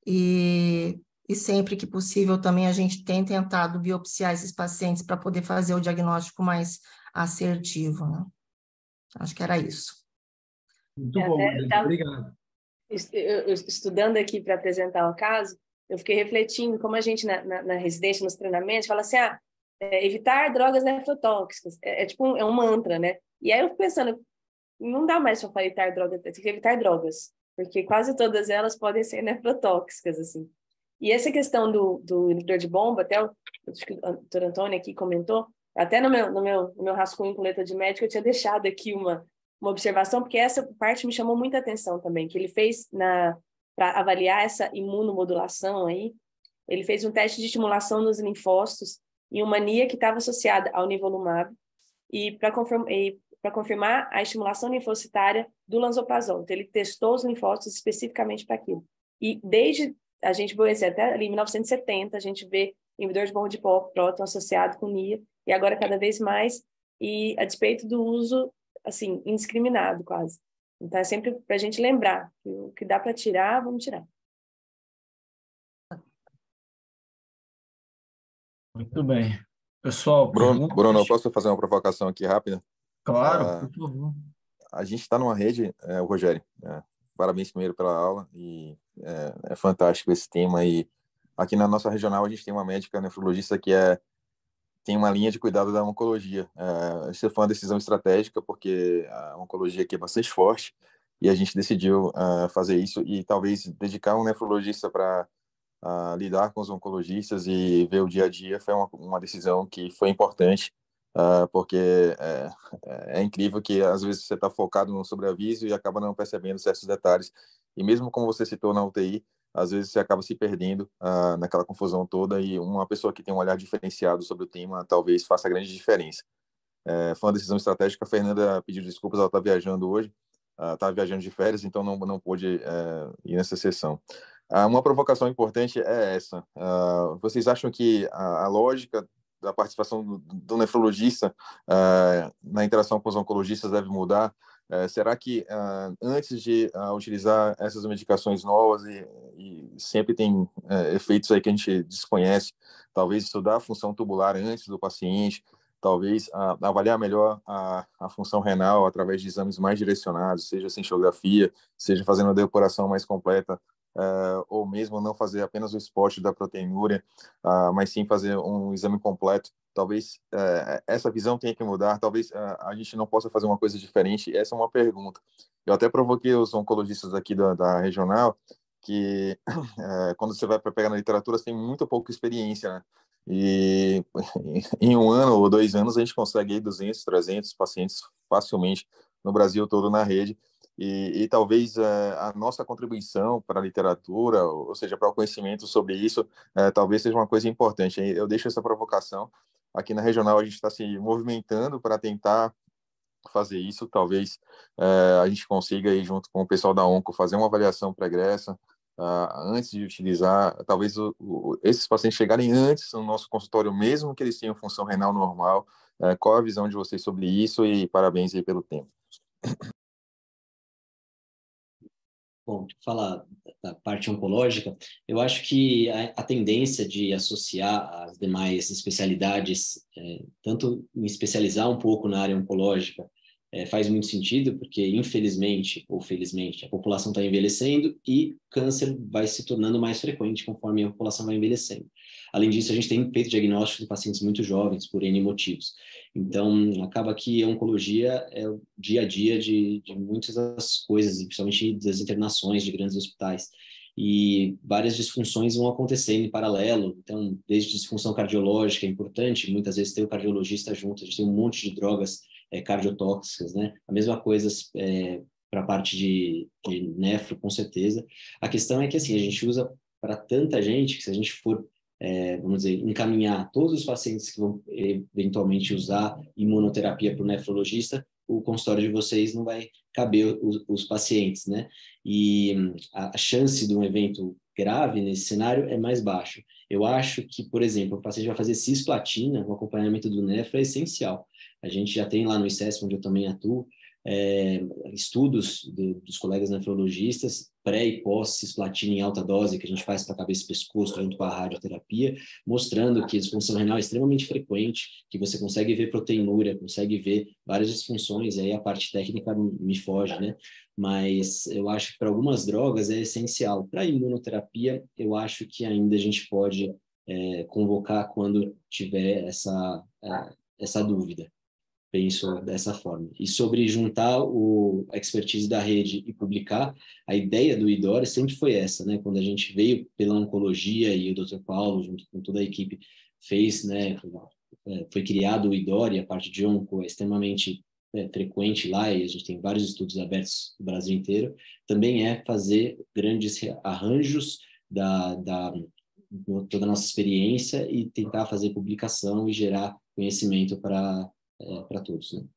e, e sempre que possível também a gente tem tentado biopsiar esses pacientes para poder fazer o diagnóstico mais assertivo, né? Acho que era isso. Muito É, bom, até, Marina. tá, Obrigado. eu, eu, estudando aqui para apresentar o caso, eu fiquei refletindo como a gente na, na, na residência, nos treinamentos, fala assim, ah, é, evitar drogas nefrotóxicas, é, é tipo um, é um mantra, né? E aí eu fico pensando, não dá mais para falar evitar drogas, tem que evitar drogas, porque quase todas elas podem ser nefrotóxicas, assim. E essa questão do, do inibidor de bomba, até o, acho que o doutor Antônio aqui comentou, até no meu, no meu, no meu rascunho com letra de médico eu tinha deixado aqui uma, uma observação, porque essa parte me chamou muita atenção também, que ele fez na para avaliar essa imunomodulação aí, ele fez um teste de estimulação nos linfócitos em uma N I A que estava associada ao nivolumab, e para confirmar, para confirmar a estimulação linfocitária do lanzoprazol. Então, ele testou os linfócitos especificamente para aquilo. E desde, a gente vê até ali em mil novecentos e setenta, a gente vê inibidor de bomba de próton associado com N I A, e agora cada vez mais, e a despeito do uso, assim, indiscriminado quase. Então, é sempre para a gente lembrar que o que dá para tirar, vamos tirar. Muito bem. Pessoal, Bruno, Bruno, eu perguntas? posso fazer uma provocação aqui rápida? Claro, Ah, por favor. a gente está numa rede, é, o Rogério, é, parabéns primeiro pela aula, e é, é fantástico esse tema, e aqui na nossa regional a gente tem uma médica nefrologista que é, tem uma linha de cuidado da oncologia. É, isso foi uma decisão estratégica, porque a oncologia aqui é bastante forte, e a gente decidiu uh, fazer isso, e talvez dedicar um nefrologista para uh, lidar com os oncologistas e ver o dia a dia foi uma, uma decisão que foi importante, uh, porque é, é incrível que às vezes você está focado no sobreaviso e acaba não percebendo certos detalhes. E mesmo como você citou na U T I, às vezes você acaba se perdendo uh, naquela confusão toda, e uma pessoa que tem um olhar diferenciado sobre o tema talvez faça grande diferença. É, foi uma decisão estratégica. A Fernanda pediu desculpas, ela está viajando hoje, está uh, viajando de férias, então não, não pôde uh, ir nessa sessão. Uh, uma provocação importante é essa. Uh, vocês acham que a, a lógica da participação do, do nefrologista uh, na interação com os oncologistas deve mudar? Uh, será que uh, antes de uh, utilizar essas medicações novas, e, e sempre tem uh, efeitos aí que a gente desconhece, talvez estudar a função tubular antes do paciente, talvez uh, avaliar melhor a, a função renal através de exames mais direcionados, seja cintilografia, seja fazendo uma depuração mais completa uh, ou mesmo não fazer apenas o spot da proteinúria, uh, mas sim fazer um exame completo. Talvez uh, essa visão tenha que mudar, talvez uh, a gente não possa fazer uma coisa diferente. Essa é uma pergunta. Eu até provoquei os oncologistas aqui da, da regional, que uh, quando você vai para pegar na literatura, você tem muito pouca experiência, né? E em um ano ou dois anos a gente consegue aí duzentos, trezentos pacientes facilmente no Brasil todo na rede. E, e talvez uh, a nossa contribuição para a literatura, ou seja, para o conhecimento sobre isso, uh, talvez seja uma coisa importante. Eu deixo essa provocação. Aqui na regional a gente está se movimentando para tentar fazer isso. Talvez uh, a gente consiga, aí, junto com o pessoal da Onco, fazer uma avaliação pregressa, Uh, antes de utilizar, talvez o, o, esses pacientes chegarem antes no nosso consultório, mesmo que eles tenham função renal normal. Uh, qual a visão de vocês sobre isso? E parabéns aí pelo tempo. Bom, falar da parte oncológica, eu acho que a, a tendência de associar as demais especialidades, é, tanto em especializar um pouco na área oncológica, É, faz muito sentido, porque, infelizmente, ou felizmente, a população está envelhecendo e câncer vai se tornando mais frequente conforme a população vai envelhecendo. Além disso, a gente tem feito diagnósticos de pacientes muito jovens, por N motivos. Então, acaba que a oncologia é o dia a dia de, de muitas das coisas, principalmente das internações de grandes hospitais. E várias disfunções vão acontecendo em paralelo. Então, desde disfunção cardiológica, é importante, muitas vezes ter o cardiologista junto, a gente tem um monte de drogas É, cardiotóxicas, né? A mesma coisa é, para a parte de, de nefro, com certeza. A questão é que, assim, a gente usa para tanta gente que se a gente for, é, vamos dizer, encaminhar todos os pacientes que vão eventualmente usar imunoterapia para o nefrologista, o consultório de vocês não vai caber os, os pacientes, né? E a, a chance de um evento grave nesse cenário é mais baixa. Eu acho que, por exemplo, o paciente vai fazer cisplatina, o acompanhamento do nefro é essencial. A gente já tem lá no I C E S, onde eu também atuo, é, estudos do, dos colegas nefrologistas, pré e pós-cisplatina em alta dose, que a gente faz para a cabeça e pescoço, junto com a radioterapia, mostrando que a disfunção renal é extremamente frequente, que você consegue ver proteinúria, consegue ver várias disfunções, aí a parte técnica me foge, né? Mas eu acho que para algumas drogas é essencial. Para a imunoterapia, eu acho que ainda a gente pode é, convocar quando tiver essa, essa dúvida. Penso dessa forma. E sobre juntar o, a expertise da rede e publicar, a ideia do IDORE sempre foi essa, né? Quando a gente veio pela oncologia e o doutor Paulo, junto com toda a equipe, fez, né? Foi criado o IDORE, a parte de onco é extremamente é, frequente lá, e a gente tem vários estudos abertos no Brasil inteiro, também é fazer grandes arranjos da, da toda a nossa experiência e tentar fazer publicação e gerar conhecimento para É, para todos, né?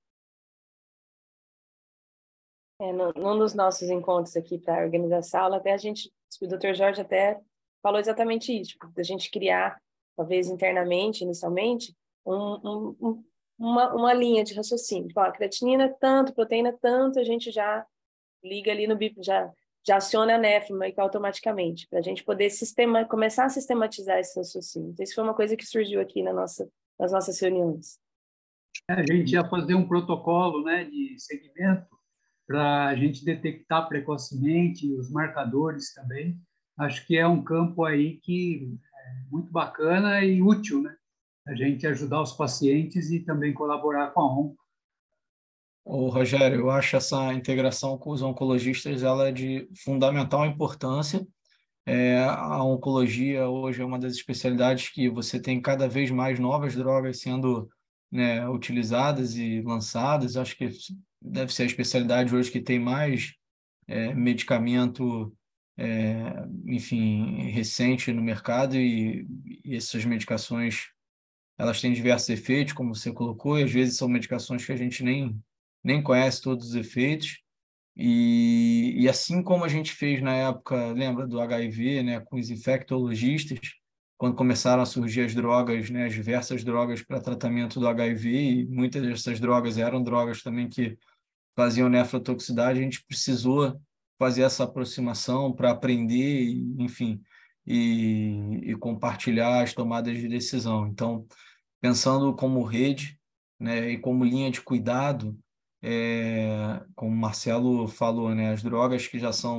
É, no, num dos nossos encontros aqui para organizar a sala, até a gente, o doutor Jorge até falou exatamente isso, tipo, da gente criar, talvez internamente, inicialmente, um, um, um, uma, uma linha de raciocínio. Tipo, a creatinina tanto, proteína tanto, a gente já liga ali no B I P, já, já aciona a nefro meio que automaticamente, para a gente poder sistema, começar a sistematizar esse raciocínio. Então, isso foi uma coisa que surgiu aqui na nossa, nas nossas reuniões. A gente ia fazer um protocolo, né, de segmento para a gente detectar precocemente os marcadores também. Acho que é um campo aí que é muito bacana e útil, né? A gente ajudar os pacientes e também colaborar com a ONCO. Ô, Rogério, eu acho essa integração com os oncologistas ela é de fundamental importância. É, a oncologia hoje é uma das especialidades que você tem cada vez mais novas drogas sendo, né, utilizadas e lançadas. Acho que deve ser a especialidade hoje que tem mais é, medicamento, é, enfim, recente no mercado e, e essas medicações, elas têm diversos efeitos, como você colocou, e às vezes são medicações que a gente nem, nem conhece todos os efeitos. E, e assim como a gente fez na época, lembra, do H I V, né, com os infectologistas, quando começaram a surgir as drogas, né, as diversas drogas para tratamento do H I V, e muitas dessas drogas eram drogas também que faziam nefrotoxicidade, a gente precisou fazer essa aproximação para aprender, enfim, e, e compartilhar as tomadas de decisão. Então, pensando como rede, né, e como linha de cuidado, é, como o Marcelo falou, né, as drogas que já são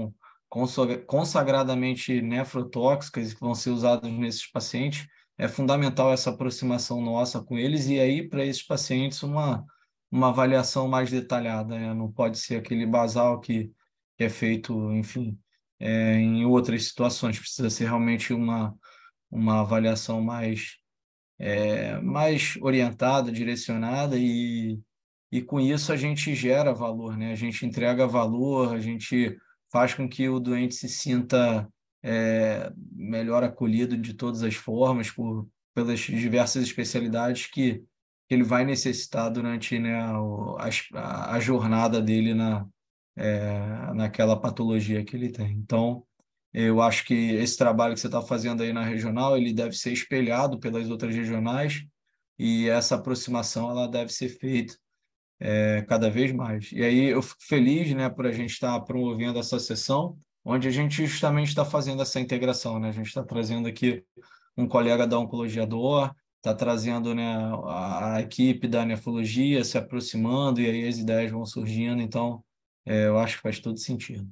consagradamente nefrotóxicas que vão ser usadas nesses pacientes, é fundamental essa aproximação nossa com eles, e aí, para esses pacientes, uma, uma avaliação mais detalhada, né? Não pode ser aquele basal que, que é feito, enfim, é, em outras situações, precisa ser realmente uma, uma avaliação mais, é, mais orientada, direcionada, e, e com isso a gente gera valor, né? A gente entrega valor, a gente faz com que o doente se sinta é, melhor acolhido de todas as formas, por, pelas diversas especialidades que, que ele vai necessitar durante, né, o, a, a jornada dele na, é, naquela patologia que ele tem. Então, eu acho que esse trabalho que você está fazendo aí na regional, ele deve ser espelhado pelas outras regionais, e essa aproximação ela deve ser feita é, cada vez mais. E aí eu fico feliz, né, por a gente estar promovendo essa sessão, onde a gente justamente está fazendo essa integração, né? A gente está trazendo aqui um colega da Oncologia D O R, está trazendo, né, a, a equipe da nefrologia se aproximando, e aí as ideias vão surgindo, então é, eu acho que faz todo sentido.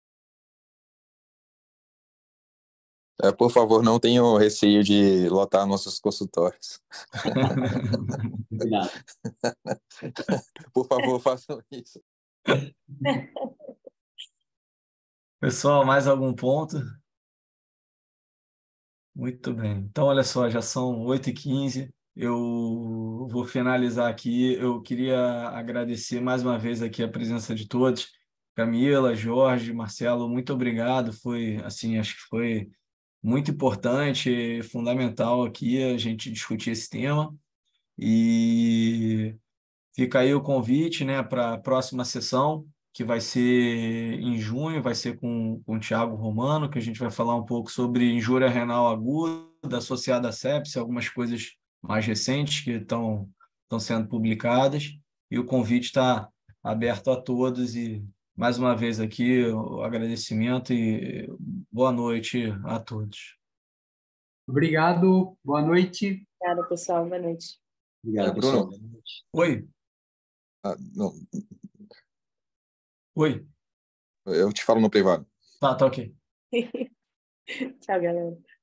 É, por favor, não tenham receio de lotar nossos consultórios. Obrigado. Por favor, façam isso. Pessoal, mais algum ponto? Muito bem. Então, olha só, já são oito e quinze. Eu vou finalizar aqui. Eu queria agradecer mais uma vez aqui a presença de todos. Camila, Jorge, Marcelo, muito obrigado. Foi, assim, acho que foi muito importante, fundamental aqui a gente discutir esse tema. E fica aí o convite, né, para a próxima sessão, que vai ser em junho, vai ser com, com o Thiago Romano, que a gente vai falar um pouco sobre injúria renal aguda associada à sepse, algumas coisas mais recentes que estão, estão sendo publicadas. E o convite está aberto a todos. E, mais uma vez aqui, o agradecimento e boa noite a todos. Obrigado, boa noite. Obrigada, pessoal. Boa noite. Obrigado, É, pessoal. Bruno. Oi, Ah, não, oi. eu te falo no privado. Tá, tá ok. Tchau, galera.